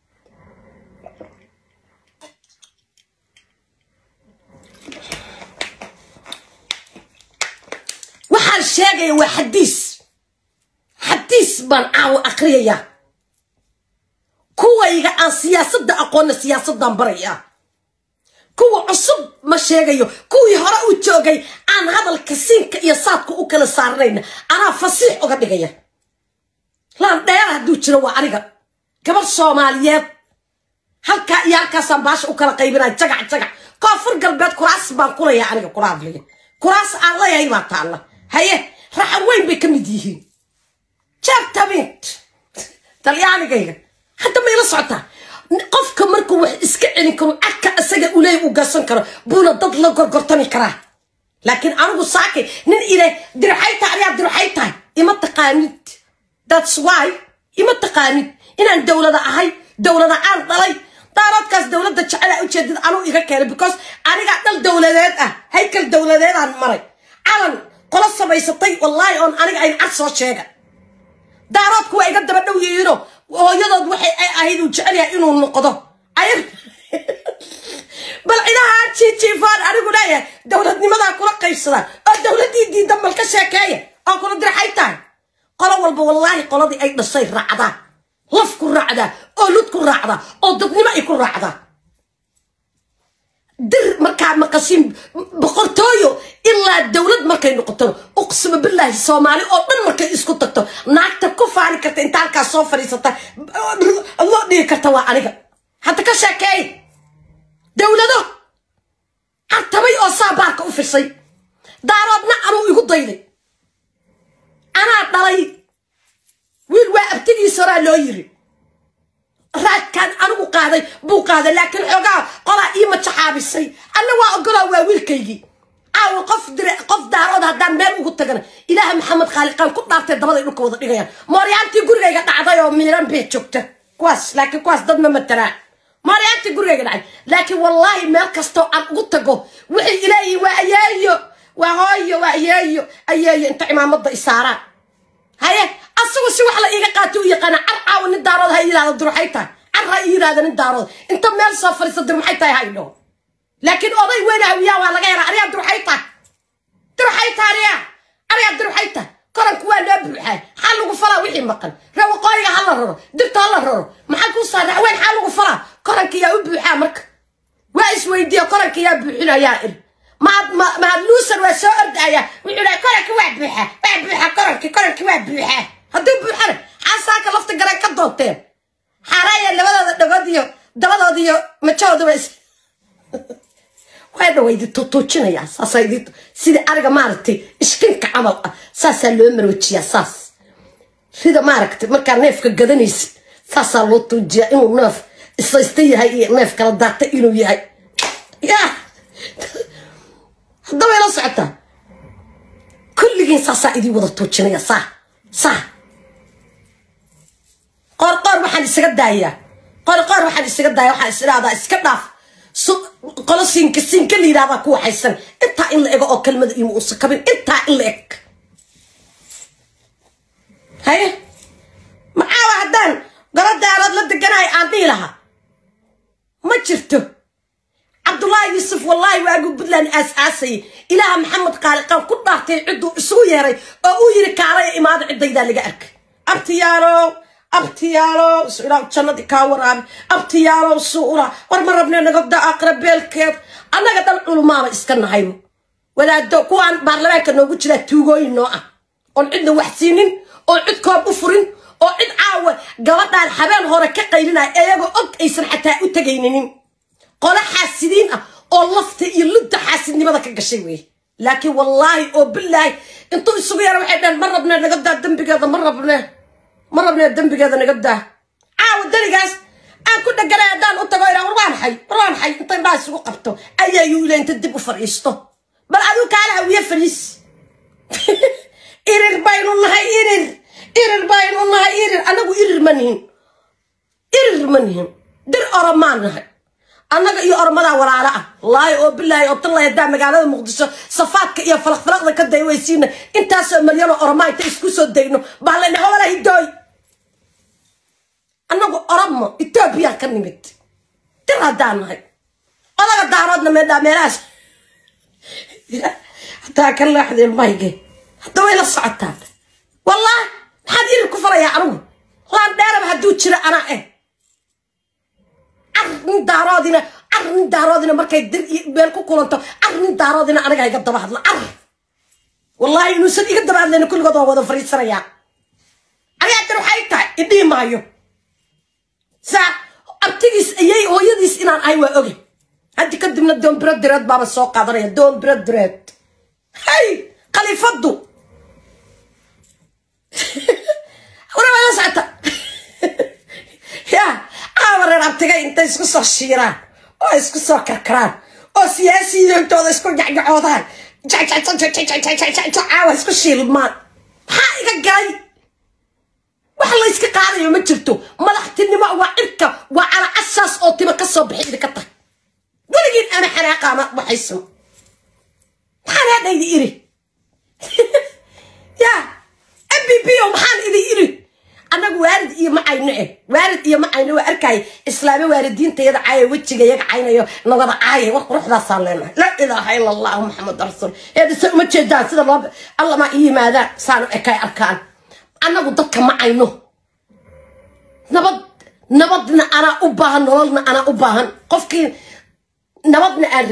وحال شاقي وحديث حديث بان عاو أقريا كوا يقع سياسة أقونا سياسة بريا كوا عصب ما شاقيو كوا يهرأو جوغي عن هذا الكسين يصادك وكلا صارين أنا فصيح وقدقيا لا داير هدو جروا عنيقا قبل صوماليات هلكا يالكا سنباش وكلا قيبنا جقع كافر قلبات كراس بانكولا يا عنيقا كراس لي كراس الله يا إيمان تعالى هيه راح وين بكم يديهين جاب تبيت تلياني قيقا حتى ما يلصعتها قفك مركو اسكعني كرو أكا أساقا أولي وقاسن كرو بولا ضد لقر قرطاني كراه لكن أنا ساكي نن إلي درحيتا عليها درحيتا إما تقانيد that's why إما تقانيد إنا الدولة دا أهي دولة دا عان طلي دارات كاس دولة دا جعلا أجدد أنو إيغا كالي because أنا قاعدة الدولة داد هيك الدولة داد عن مري عالن قلصة بيسطي والله أنا قاعدين عصر شيئا دارات كوا إيغا دبنو ييرو ويضد وحي أهيد وجعلها إنو النقضة عير بل إذا تشي فان أنا أقول لها دولة لماذا أقول قيصرة الدولة دي دم الكشاكاية أقول درحيتها قالوا والله قالوا دي أيضا الصيف رعدة لفك الرعدة أو لدك الرعدة أو ضدني ما يكون رعدة در مركا مقاسين بقرطويو إلا الدولة مركا ينقطنو أقسم بالله الصومالي أو من مركا يسكتتو ناكتا كفاني كرتا انتالكا صوفري ستا الله دي كرتوا عنيقا حتى كشاكاي دولة دو حتى بي أصاباك أفرسي دارابنا أنو يقول ضيلي أنا دلي ويل وابتدي سرا لويري راد كان أنا بقاضي لكن حقا قلا إيمة شحابسي أنا وأقرأ وويل كيجي أو قف دارود هدان ميل وقلت لنا إله محمد خالقان كنت نارتي دبضي لك وضعيها ماريانتي قرقا يقطع ضيو ميران بيت شوكته كواس لكن كواس ضد ممتنا ماريانتي قرقا يقطع لكن والله ميل كستو عن قلت لكو وحي إلهي وأيايو أنت عمام الضي إسارة هاي أصوى سوى على إيقا قاتو يقانا عرعا وندارود هاي إلى الدروحيتا عرعا إيرادا ندارود انت ميل صفر يصدر محيطا هاي له لكن أضي وينها وياه ولا غير عريا دروحيتا عريا دروحيتا كرن كوان نبوحي حالو فلا وحي مقن رو قايا هلا ررو دبت هلا ررو محاكو صار وين حالو فلا كرن كيا وبوحا مرك وايش ويديا كرن كيا بوحنا يا إل ما لوسر وسو أردايا ويقول كرن كوان بوحا كرن كوان بوحا هدو بوحا عساك لفت قرن كدوتين حرايا اللي ولا دغديو متشودو بس وهذا ويدي توتشنا يا ساس هيدي سيدي أرجع مارتي إشكنك عمل ساس اللومر وتشيا ساس سيدا ماركت مركا نيفك قدنيس ساس الوطو جا إنو نف إستي هاي نيفك لدات إنو يهاي يا هذا ويلا سعته كل جين ساس هيدي وضع توتشنا يا صح قرقر وحد يسقط دايا قرقر وحد يسقط دايا وحد يسقط إسكتناف قال سين كل يرادا كو حيسن انت ان لا او كلمه ايمو سكبين انت ان لا هاي ما عادان قال دارد لا دغناي aan dhii laha ma jirto Abdullah Yusuf wallahi waa gudlan aasay ilaaha Maxamed qaaliqan ku dhaartay cidu isugu yeeray oo uu yiri kaalay imaad cidayda laga arkay abtiyaalo suura jannadi ka waraan abtiyaalo suura war ma rabnaa nagada aqrab beelkeed anaga dal culumada iska nahay walaado kuwan baarlamaanka noogu jira tuugooyin noo ah on cidna wax siinin oo cid koob u furin oo cid caawa gabadhan habeen hore ka qaylinay ayaga og aysan xataa u tagayninin qola xaasidiin ah oo lafta iyo ludda xaasidnimada ka gashay way laakiin wallahi oo billahi intuu isugu yar waxay dhan ma rabnaa nagada dambigeeda ma rabnaa dambigeeda nagada caawa darigaas aan ku dhagalay hadaan u tago ilaa warwaan hay inta indhaha isugu qabto ayuu ilaa inta dib u fariisto bal aduu kaala hawiye fariis irir baynu nahay anagu irir manihin dir oramaan nahay annaga iyo ormada walaala ah wallaahi oo billahi oo tallahi daa magaalada muqdisho safaadka iyo falaqfalaqda ka daywaysiina intaas oo milyan oo orma inta isku soo dayno baa la dhaxwala hidooy annagu ormo Ethiopia ka nimid tiradanahay odaga daaradna meelaas hatta kan laxdeen mayge hatta way la socotaan wallahi hadir ku faraya anigu laan dheerab haduu jira ana arrin daaroodina markay dir beel ku kulanto arrin daaroodina anaga iga daba hadla wallahi inuu sad iga daba hadlayna kulligood waa wada fariisanaya ariyadan waxay tahay idii maayo saa abtigiis ayay hooyadiis inaan ay waa oge hadii kadibna doon biradireed baaba soo qaadanaya doon biradireed hay qalifadu wala sacata ya awar abtiga inta isku soo shiiraan oo isku soo karkaraan oo siyaasiyiintooda isku jacjacoodaan jacjacaawa isku shiilmaan maxaa iga galay waxa la iska qaadayo ma jirto madaxtinimo waa irka waa ala asaas oo tima ka soo bixi ka tahay waligiin ana xanaaqama waxaysan maxaa dhaydi iri ya MBB oo maxaan idin iri anagu waarid iyo macayno waa arkay islaami waalidiintayada caay wajiga yaga caynayo nabada caay wax quruxda saalena la ilaaha illa allah muhammad rasuul ee ma jeedaan sida loo alla ma yimaada saan ekay arkaan anagu dadka macayno nabadna ana u baahan nololna ana u baahan qofkii nabadna aan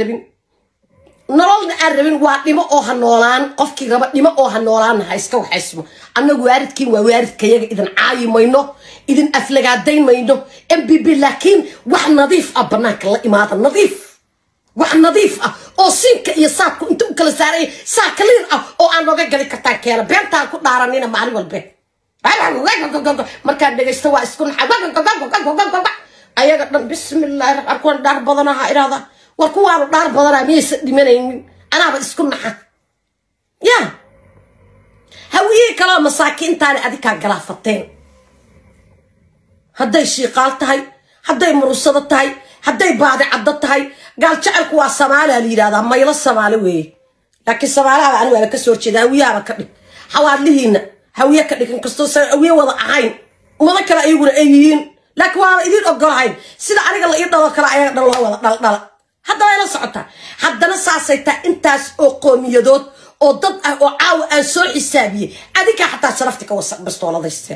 rabin waa dhimo oo ha noolaan qofkii raba dhimo oo ha noolaan ha iska waxaysmo annagu waaridkiin waa waaridkayaga idin caayi mayno idin aflagaadayn mayno MBB laakiin wax nadiif ah banaanka la imaada wax nadiif ah oo siinka iyo saadku inta u kala saaray saa kaliir ah oo aan nooga gali kartaan keena beentaan ku dhaaranina maalin walba markaan dhagaysto waa isku naxa ayaga dhan bismillaah arkoon dhaar badanaha iraada war kuwaanu dhaar badanaa miyaysa dhimanaynin anaaba isku naxa ya hawiye kala masaakiintaani adikaa galaafateen hadday shiiqaal tahay hadday murusada tahay hadday baadi cadda tahay gaal jacelku waa Soomaaliya la yiraahdaa maylo Soomaali weeye laakiin Soomaaliya anigu waa ka soo jeeda hawiyaha ka dhig xawaadlihiina hawiye ka dhigan kasto hawiye wada ahayn umada kale ayaguna ay yihiin laakiin waa idin ogolahay sida aniga la ii dhalo kala ayaga dhan loo wada dhal hadda way la socotaa haddana saasayta intaas oo qoomiyadood oo dad ah oo caawa aan soo xisaabiyay adiga xataa sharafti ka wasaq bastooladaysteen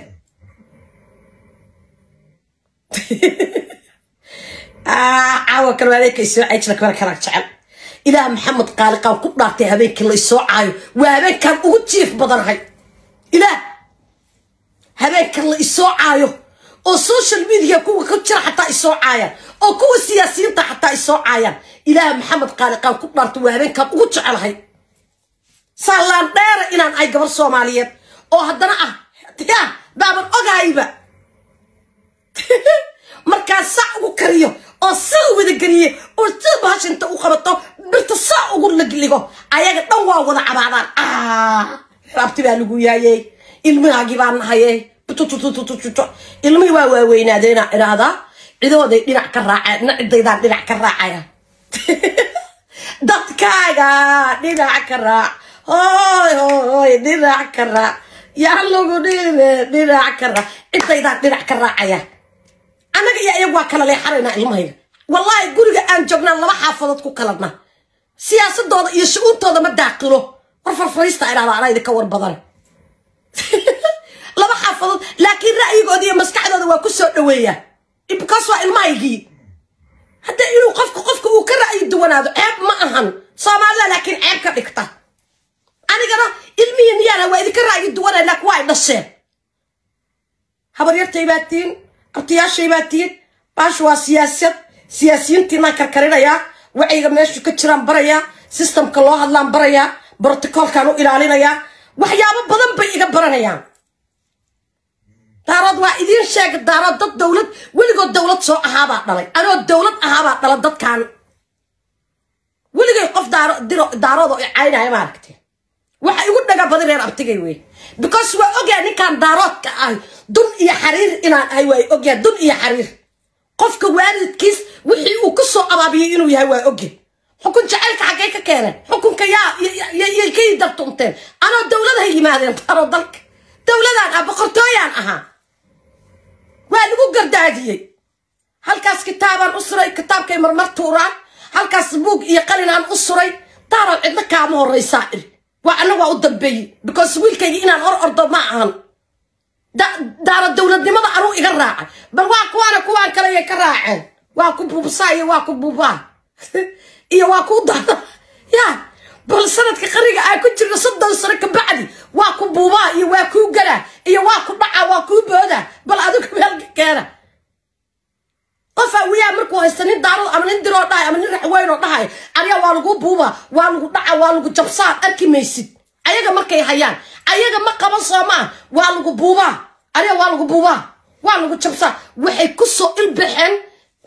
caawa kan wareekay soo cayjla kala jecel ilaah maxamed qaaliqaan ku dhaartay habeenkii la soo caayo waa habeenkan ugu jiif badanahay ilaah habeenkan la soo caayo oo social media kuwa ka jira xataa isoo caayaan oo kuwa siyaasiyiinta xataa isoo caayaan ilaah maxamed qaaliqaan ku dhaartay waa habeenkan ugu jecelahay saalaan dheer inaan ay gabar Soomaaliyeed oo haddana ah ya baaban ogayba markaas saa ugu kariyo oo saa wada gariye oo saa baashinta u qabato birta saa ugu lagligo ayaga dhan waa wada cabaadaan rabti baa lagu yaayay ilmahaagi baan nahaye ilmi waa waaweynaadeen iraada cidooday dhinac ka raacay cidaydaan dhinac ka raacaya dadkaaga dhinac ka raac hooy dhinac ka raac yaa lagu dhinac ka raac cidaydaan dhinac ka raacaya anaga iyo iyagu waa kala leexarayna ilmahayga wallahi guriga aan joognaa laba xaafadood ku kaladna siyaasadooda iyo shu'uuntooda ma daaqilo farfariista iraada ana idinka war badan laba xaafadood laakiin ra'yigooda iyo maskaxdooda waa ku soo dhaweeya because waa ilmahaygii hadda inuu qofka uu ka ra'yi duwanaado ceeb ma ahan Soomaaliya laakiin ceeb ka dhigta anigana ilmihiin yana waa idinka ra'yi duwanaa laakiin waa dhasheen habaryartay baatiin abtiyaashay baatiin baash waa siyaasiyiintina karkarinaya wacyiga meesha ka jiraan baraya systemka loo hadlaan baraya protocolkan u ilaalinaya waxyaabo badan bay iga baranayaan daarad waa idin sheeg daarad dad dawlad weligood dawlad soo ahaaba dhalay anoo dawlad ahaaba dhalay dadkan weligay qof daarad oo caynaya ma aragtay waxa igu dhaga badan reer abtigay way because waa ogaa ninkan daaradka ah dun iyo xariir inaan ay way ogaa dun iyo xariir قفك والد كيس وحي وكسو أبابي إنو يهوى أوكي حكون جعلك حقيقة كينا حكون كي كي دبتمتين أنا الدولة هي ماذا تردلك دولة أنا بقرطويان أها وأنا قردادي هالكاس كتابا أسري كتاب كي مرمرتوران هالكاس بوق يقلن عن أسري ترى عندنا كامور ريسائل وأنا وأدبي بكوس ويل كي إنا أرض معهم دار الدولة دي ما ضعروا يقرعن بل واكو كلا يقرعن واكو بوبصاي واكو بوبا إيا واكو ضعنا يا بل سنة كقريقة كنت نصدق سنة بعدي واكو بوبا إيا واكو قرع إيا واكو بقى واكو بودا بل أدوك بيالك كينا قفا ويا مركو هستنين دارو أما نندرو داي أما نرح وينو داي أريا والغو بوبا والغو دعا والغو جبصان أركي ميسيد أياغا مركي هيان أياغا مركا بصوما والغو بوبا أريا والغو بوبا والغو جبصان وحي كسو البحن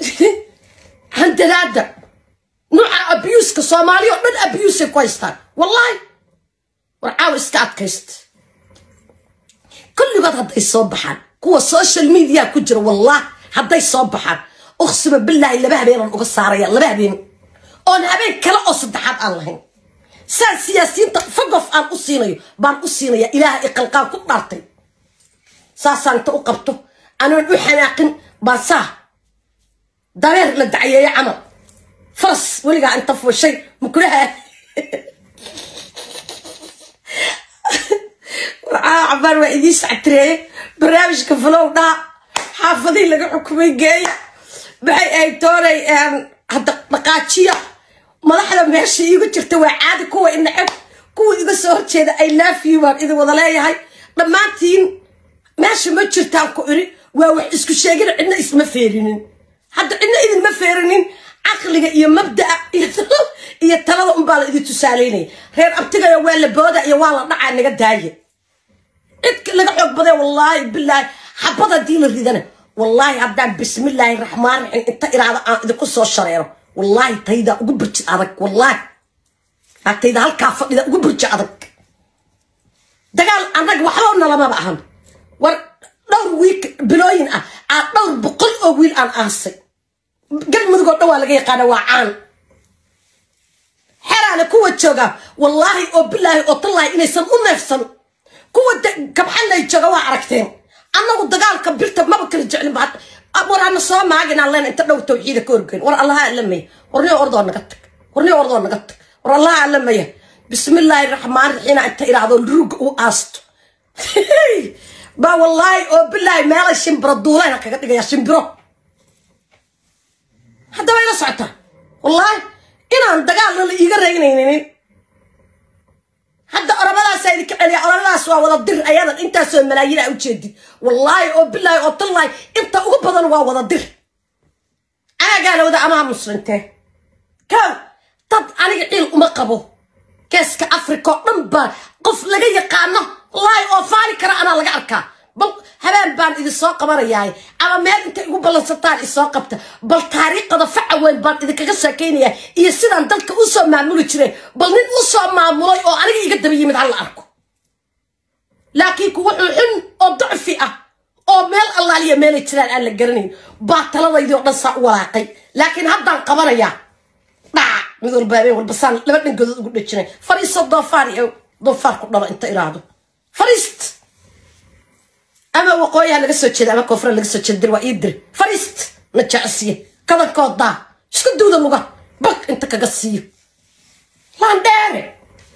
هندلادا نوع أبيوس كصومالي ومن أبيوس كويستان والله ورعاو إسكات كيست كل قد هدا يصوبحان كوا السوشيال ميديا كجر والله هدا يصوبحان أقسم بالله إلا بهبين أقصاريا إلا بهبين أنا هبين كلا أصدحات الله سان سياسيين فقف أن أصيني بان أصيني إله إقلقان كل نارتي ساسان تأقبته أنا نحناقن بانساه داير للدعية يا عمل فرص ولقى أن تفوى الشيء مكلها عبار وإيدي سعتري برنامج كفلو دا حافظين لك حكومين جاي بحي أي توري هدا نقاتشية ملاحظة ماشي يقول ترتوى عادي كوة إن حب كوة يقول سوهر شيء I love you إذا وضلاي هاي لما تين ماشي ما تشرتان كوري وواحد اسكو شاقر عنا اسمه فيرينين حتى عنا إذن ما فيرينين عقلك إيا مبدأ إيا تلاد أمبالا إذا تساليني غير أبتغى يوالا بودا يوالا نعا نقا داية إذك لقا حق بضي والله بالله حبضا دين الريدانة والله عبدان بسم الله الرحمن الرحيم انت إرادة إذا كسو الشريرة والله تايدا أقبرج عدك والله تايدا هالكافة إذا أقبرج عدك دقال أنك وحاولنا لما بأهم دور ويك بلوين دور بقل أويل أن أغسي قل مذكو دوا لغي قانا وعان حرانا كوة جوغا والله أو بالله أو طلعي إني سن أنفسن كوة كبحنا يجوغا وعركتين أنا ودقال كبيرتا ما بكر الجعلين بعد أبور أنا صوى معاقنا الله أنت لو توحيدك كوركين ور الله أعلمي ورني أرضو نقطك ور الله أعلمي بسم الله الرحمن الرحيم أنت إرادو الروق وقاست با والله أو بالله ما الشمبر الدولين هكا يا شمبرو هذا ما يلصعته والله إنا دقال اللي يقرأينين هذا أربعة سيدك علي أربعة سوا ولا الدر أيضا أنت سوى ملايين أو جدي والله أو بالله أو طلعي أنت أقبض ولا الدر أنا قالوا ده أمام مسلمته كم طب أنا قيل أمقبو كاسك أفريقيا نمبر قف لقي قانة والله أو فاري كرا أنا لقاركا بل هبان بان إذا سوق مرياي أما ما أنت يقول بل سطار السوقبته بل طريقة دفع وين بان إذا كجسا كينيا يصير أن تلك أسوأ معمول كذا بل نين أسوأ معمول أو أنا يقدر يجي على الأركو لكن كوحن أو ضعفئة أو مال الله لي مال كذا على الجرنين باطل الله يدور نص ولاقي لكن هذا قمريا نقول بابي والبصان لما نقول كذا فريست ضفار كنا أنت إراده فريست أما وقويها لقصة كذا أما كفر لقصة كذا ويدر فريست نتشعسيه كذا كوضع شو كدو ذا اللغة بك أنت كقصيه لا نداري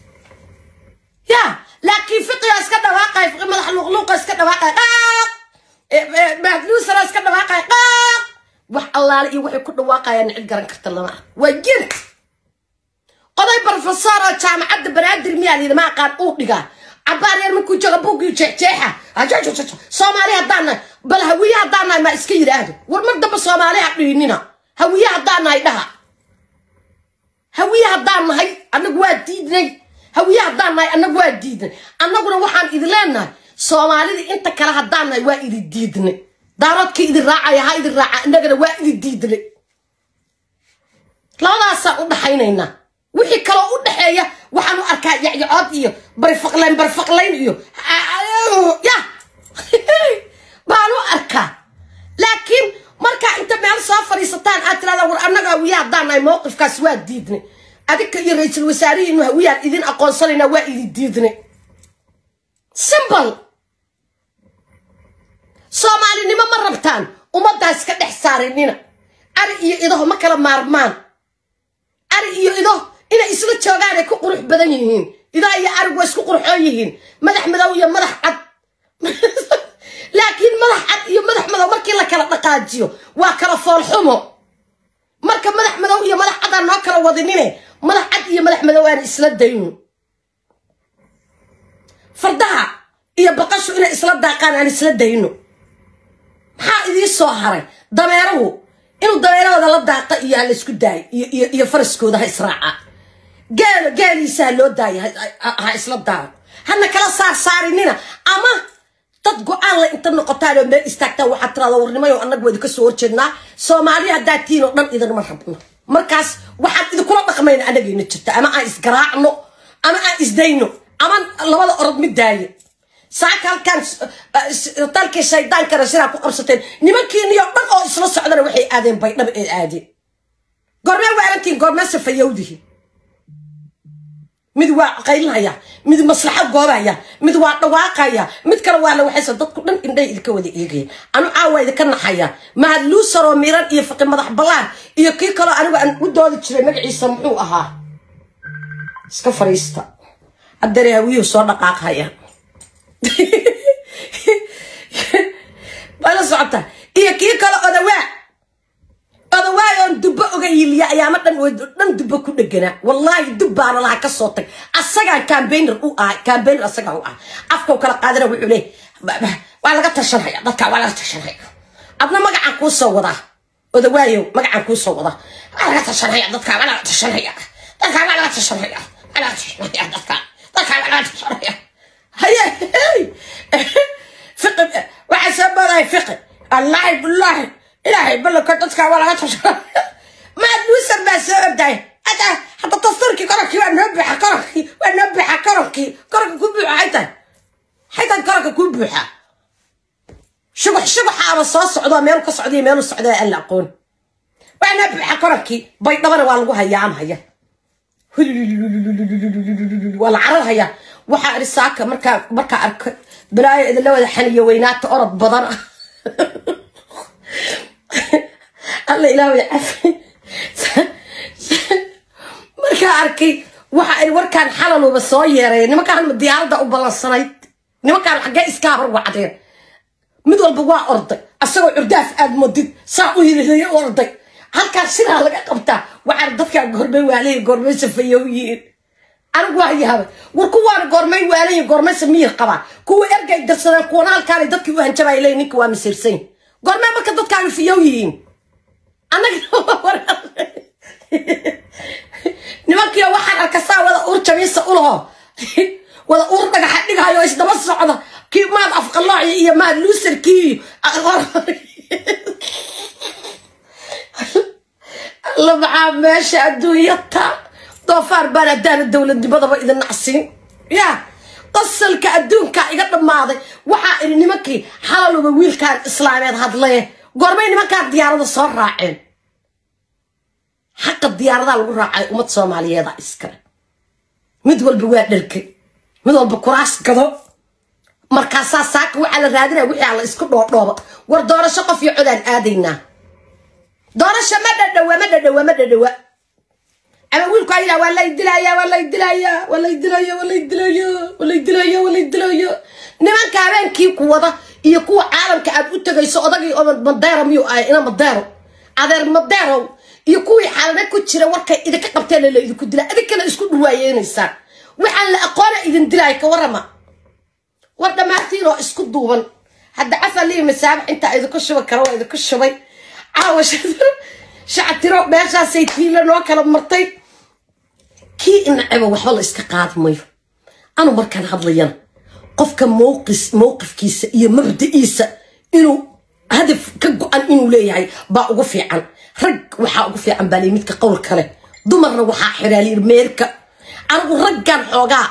يا لكن فقه أسكت واقع فقه مدح المغلوق أسكت واقع مهدلوس أسكت واقع وح الله لي وحي كل واقع يعني عد قرن كرت الله معه وجنت قضي بروفيسور جامعة بنادر ميال إذا ما قال أوقيها عبار يرمكو جربوك يجحجحها صومالي هدانا بل هوية هدانا ما اسكير هذا والمرضى بصومالي عقلينينا هوية هدانا يدها هوية هدانا هاي أنا قواد ديدني هوية هدانا أنا قواد ديدني أنا قلنا وحان إذا لنا صومالي دي انت كلا هدانا وايد ديدني دارتك إذا الراعي هاي إذا الراعي أنا قلنا وايد ديدني لا لا سأقول حينينا وحي كلا ودحية وحنو أركا يعياد إيو برفقلين إيو يا بانو أركا لكن marka inta meel soo fariisataan aad tiraahdaa war annaga hawiyaa daanay mowqifkaas waa diidnay adika iyo ra'iisul wasaarihi inuu hawiyaan idin aqoonsanayna waa idin diidnay simple Soomaalinimo ma rabtaan ummadaas ka dhex saarinina ari iyo idaho ma kala maarmaan ari iyo ido ina isla joogaan ay ku qurux badan yihiin idaa iyo ari way isku qurxoon yihiin madax madow iyo madax cad laakiin madax cad iyo madax madow markii la kala dhaqaajiyo waa kala fool xumo marka madax madow iyo madax cad aan noo kala wadinine madax cad iyo madax madow aan isla dayno fardaha iyo baqashu ina isla daaqaan aan isla dayno maxaa idin soo haray dameeruhu inuu dameerahooda la daaqa iyo la isku daay iyo faraskooda ha israaca gaaliisa loo daay ha isla daaq hana kala saarinina ama dad go'aan la inta noqotaan oo meel istaagtaan waxa tiraado warnimayo annagu wada ka soo horjeednaa Soomaaliya daatiin oo dhan idin ma rabno markaas waxaan idin kula dhaqmayna anagayna jirta ama aan isgaraacno ama aan isdayno ama labada orod mid daaye saakalkan talkii shaydaanka rashida ku qabsateen nimankiiniyo dhan oo isla socdana waxay aadeen baydhab ee aadeen gormee waalantiin gormee safayowdihi mid waa qaylnaya mid maslaxa goobaya mid waa dhawaaqaya mid kale waa la waxaysan dadku dhan indhay idinka wada eegay anu caawayda ka naxaya ma luusaro miran iyo faqi madax balaan iyo kii kale anigu aan u doodi jiray magaciisa muxuu ahaa iska fariista adare hawiyo soo dhaqaaqaya bala socota iyo kii kale odawaa on dubba oga yiliya ayaama dhan dubba ku dhagana wallahi dubbaana laha ka soo tag asaga campaigner asaga u ah afka kala qaadana wuxuu leeyahay waa laga tashanaya dadka waa laga tashanaya adna magacan ku soo wada odawaayo magacan ku soo wada waa laga tashanaya dadka waa laga tashanaya dadka waa laga tashanaya dadka waa laga tashanaya هيا فقه وحسب هذا فقه الله بالله إلهي بالله كنت ولا غتشرب ما نوصل بس أبداي حتى تصدركي كركي ونبح كركي كوبيحة حتى كركي كوبيحة شبح على الصوص السعودية ميلو كالسعودية ميلو السعودية ألا أقول ونبح كركي بيت نبر والقوها يا عم هيا والعرض هيا waxa risaaka marka arka balaayo idin la wada xaniyo weynaata orod badan alla ilaahay afi marka arkay waxa ay warkaan xalaluba soo yeeray nimankaan diyaarada u balansanay nimankaan xagee iska hor wacdeen mid walba waa orday asagoo urdaaf aad modid saa u yiri orday halka sida laga qabtaa waxa dadka gorbay waalay gorbay safayowiin anigu waa yahay war kuwaan gormay waalay gormay samiir qaba kuwa ergay darsadaan kuwa halkaan dadkii u hanjabay leey ninka waa misirsan gormay marka dadkaaga fiyow yihiin anaga nimankii waxaan arkasaa wada urjabisa ulaho wada ur dhagax dhigayo isdaba socda kii maad afqalaaci iyo maad luusarkii الله معاه ماشي الدنيا طوفار بنا دان الدولة دي بضبا إذا نعسين يا قصل كأدون كأيقظ ماضي وحا إني مكي حلالو بويل كان إسلامي هاد ليه قربيني ما كان ديارة الصور راعين حق الديارة ذا الغر راعي ومت صومالية ذا إسكرة مدول بواد للكي مدول بكراس كذو مركاسا ساك وعلى رادنا وحي على إسكر دوبا وردورة شقف يعودان آدينا دورة مدى أنا أقول كايلا ولا يدلايا نمان كابين كي كوضا يكو عالم كأب أتغي صعدقي مدارو ميو آي إنا مدارو عذر مدارو يكو حالنا كتشرا وركا إذا كقبتين اللي إذا كدلا إذا كان إسكو روايين إنسان وحال لأقوانا إذن دلاي كورما وردا ما تيرو إسكو دوبان هاد عفا لي مسامح انت إذا كشبا كروا إذا كشبا عاوش شعتيرو باشا سيتفين لنو كلا مرتين كي إن عبا وحوال إسكاقات ميو أنا مركان هادليان قفك موقف كيسا إيا مبدئيسا إنو هدف كقوان إنو ليهاي با أقفي عن رق وحا أقفي عن بالي ميتك قول كله دمرنا وحا حرالي الميركا أنا رقان حوغا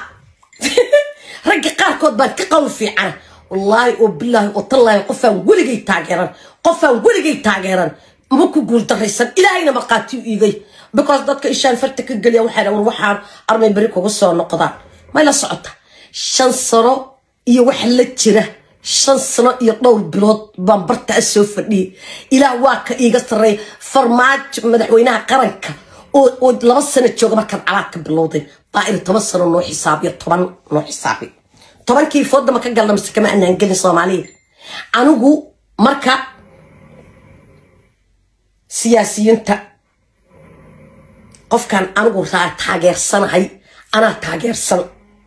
رق قاركود بان كقول في عن والله وبالله وطلع قفا ولقي تاقران qofaan weligay taageeran ma ku guul daraysan ilaahayna marqaati u iigay because dadka ishaan farta ka galiya waxaan armay bari kugu soo noqdaan ma la socota 5 sano iyo wax la jira 5 sano iyo dhowr bilood baan barta soo fadhiyay ilaa waa ka iiga saray farmaajo madaxweynaha qaranka oo 2 sano jooga markaan calaaqka bilowday baa 10 sano noo xisaabiyo 10 noo xisaabi 10 kii fooda ma ka galna mise kama aanan galin Soomaaliya anigu marka siyaasiyiinta qofkan anigu taageersanahay ana taageersan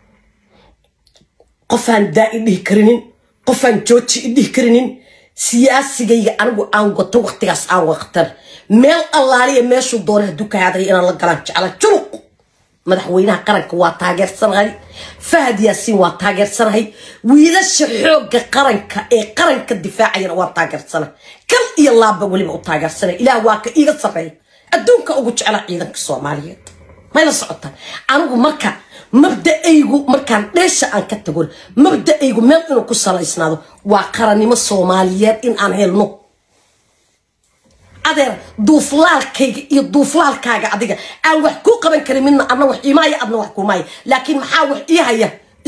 qofaan daai dhihi karinin qofaan jooji dhihi karinin siyaasigayga anigu aan goto waqtigaas aan waqtar meel allaaliya meeshu doona haduu ka hadlay inaan la galaan jecla juruq madaxweynaha qaranka waa taageersanahay Fahad Yaasiin waa taageersanahay wiilasha xoogga qaranka ee qaranka difaacayna waa taageersanahay kal iyo laaba waliba u taageersanahay ilaa waa ka iiga sareey adduunka ugu jecla ciidanka Soomaaliyeed ma la socota anigu marka mabda'aygu markaan dheesha aan ka tago mabda'aygu meel inuu ku salaysnaado waa qarannimo Soomaaliyeed in aan helno adeer duuflaalkayga iyo duuflaalkaaga adiga aan wax ku qaban karin midna adna wax iimaaya adna wax kumaay laakiin maxaa wax ii haya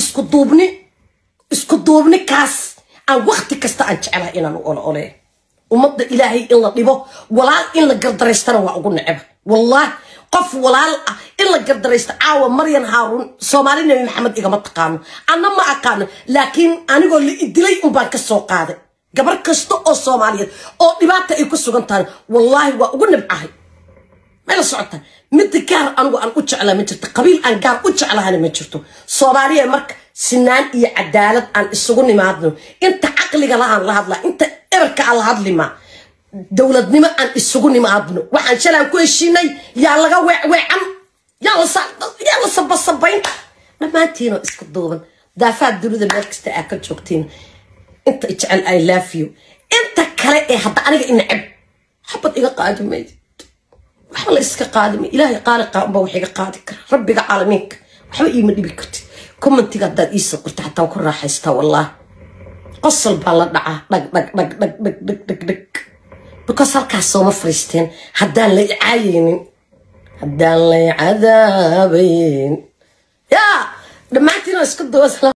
isku duubni kaas aan waqti kasta aan jecelahay inaan ole ummadda ilaahay in la dhibo walaal in la gardareystana waa ugu neceb wallahi qof walaal ah in la gardareysto caawa Maryan Haarun Soomaali Nabi Maxamed igama taqaano anna ma aqaan laakiin anigoo la idilay un baan ka soo qaaday gabar kasta oo Soomaaliyeed oo dhibaato ay ku sugan tahay wallahi waa ugu nabcahay ma la socota mid gaar anigu aan u jeclaa ma jirto qabiil aan gaar u jeclaana ma jirto Soomaaliya marka sinaan iyo cadaalad aan isugu nimaadno inta aqliga la hadla inta erka la hadlima dawladnimo aan isugu nimaadno waxaan shalaan ku heshiinay yaa laga weecan yaa la sabayn dhamaantiina isku duuban daafaad dunida meel kasta aad ka joogtiin inta jecel I love you inta kale ee hadda aniga inacab xabad iga qaadimay waxa la iska qaadimay ilaahay qaaliqa ba wax iga qaadi kara rabbiga caalamiinka waxba iima dhibi kartid commentiga dad iisa qorta xataa ku raaxaysta wallahi qosol baa la dhaca dhag because halkaas soo ma fariisteen haddaan la caayaynin haddaan la cadaabayn yaa dhamaantiin isku doosan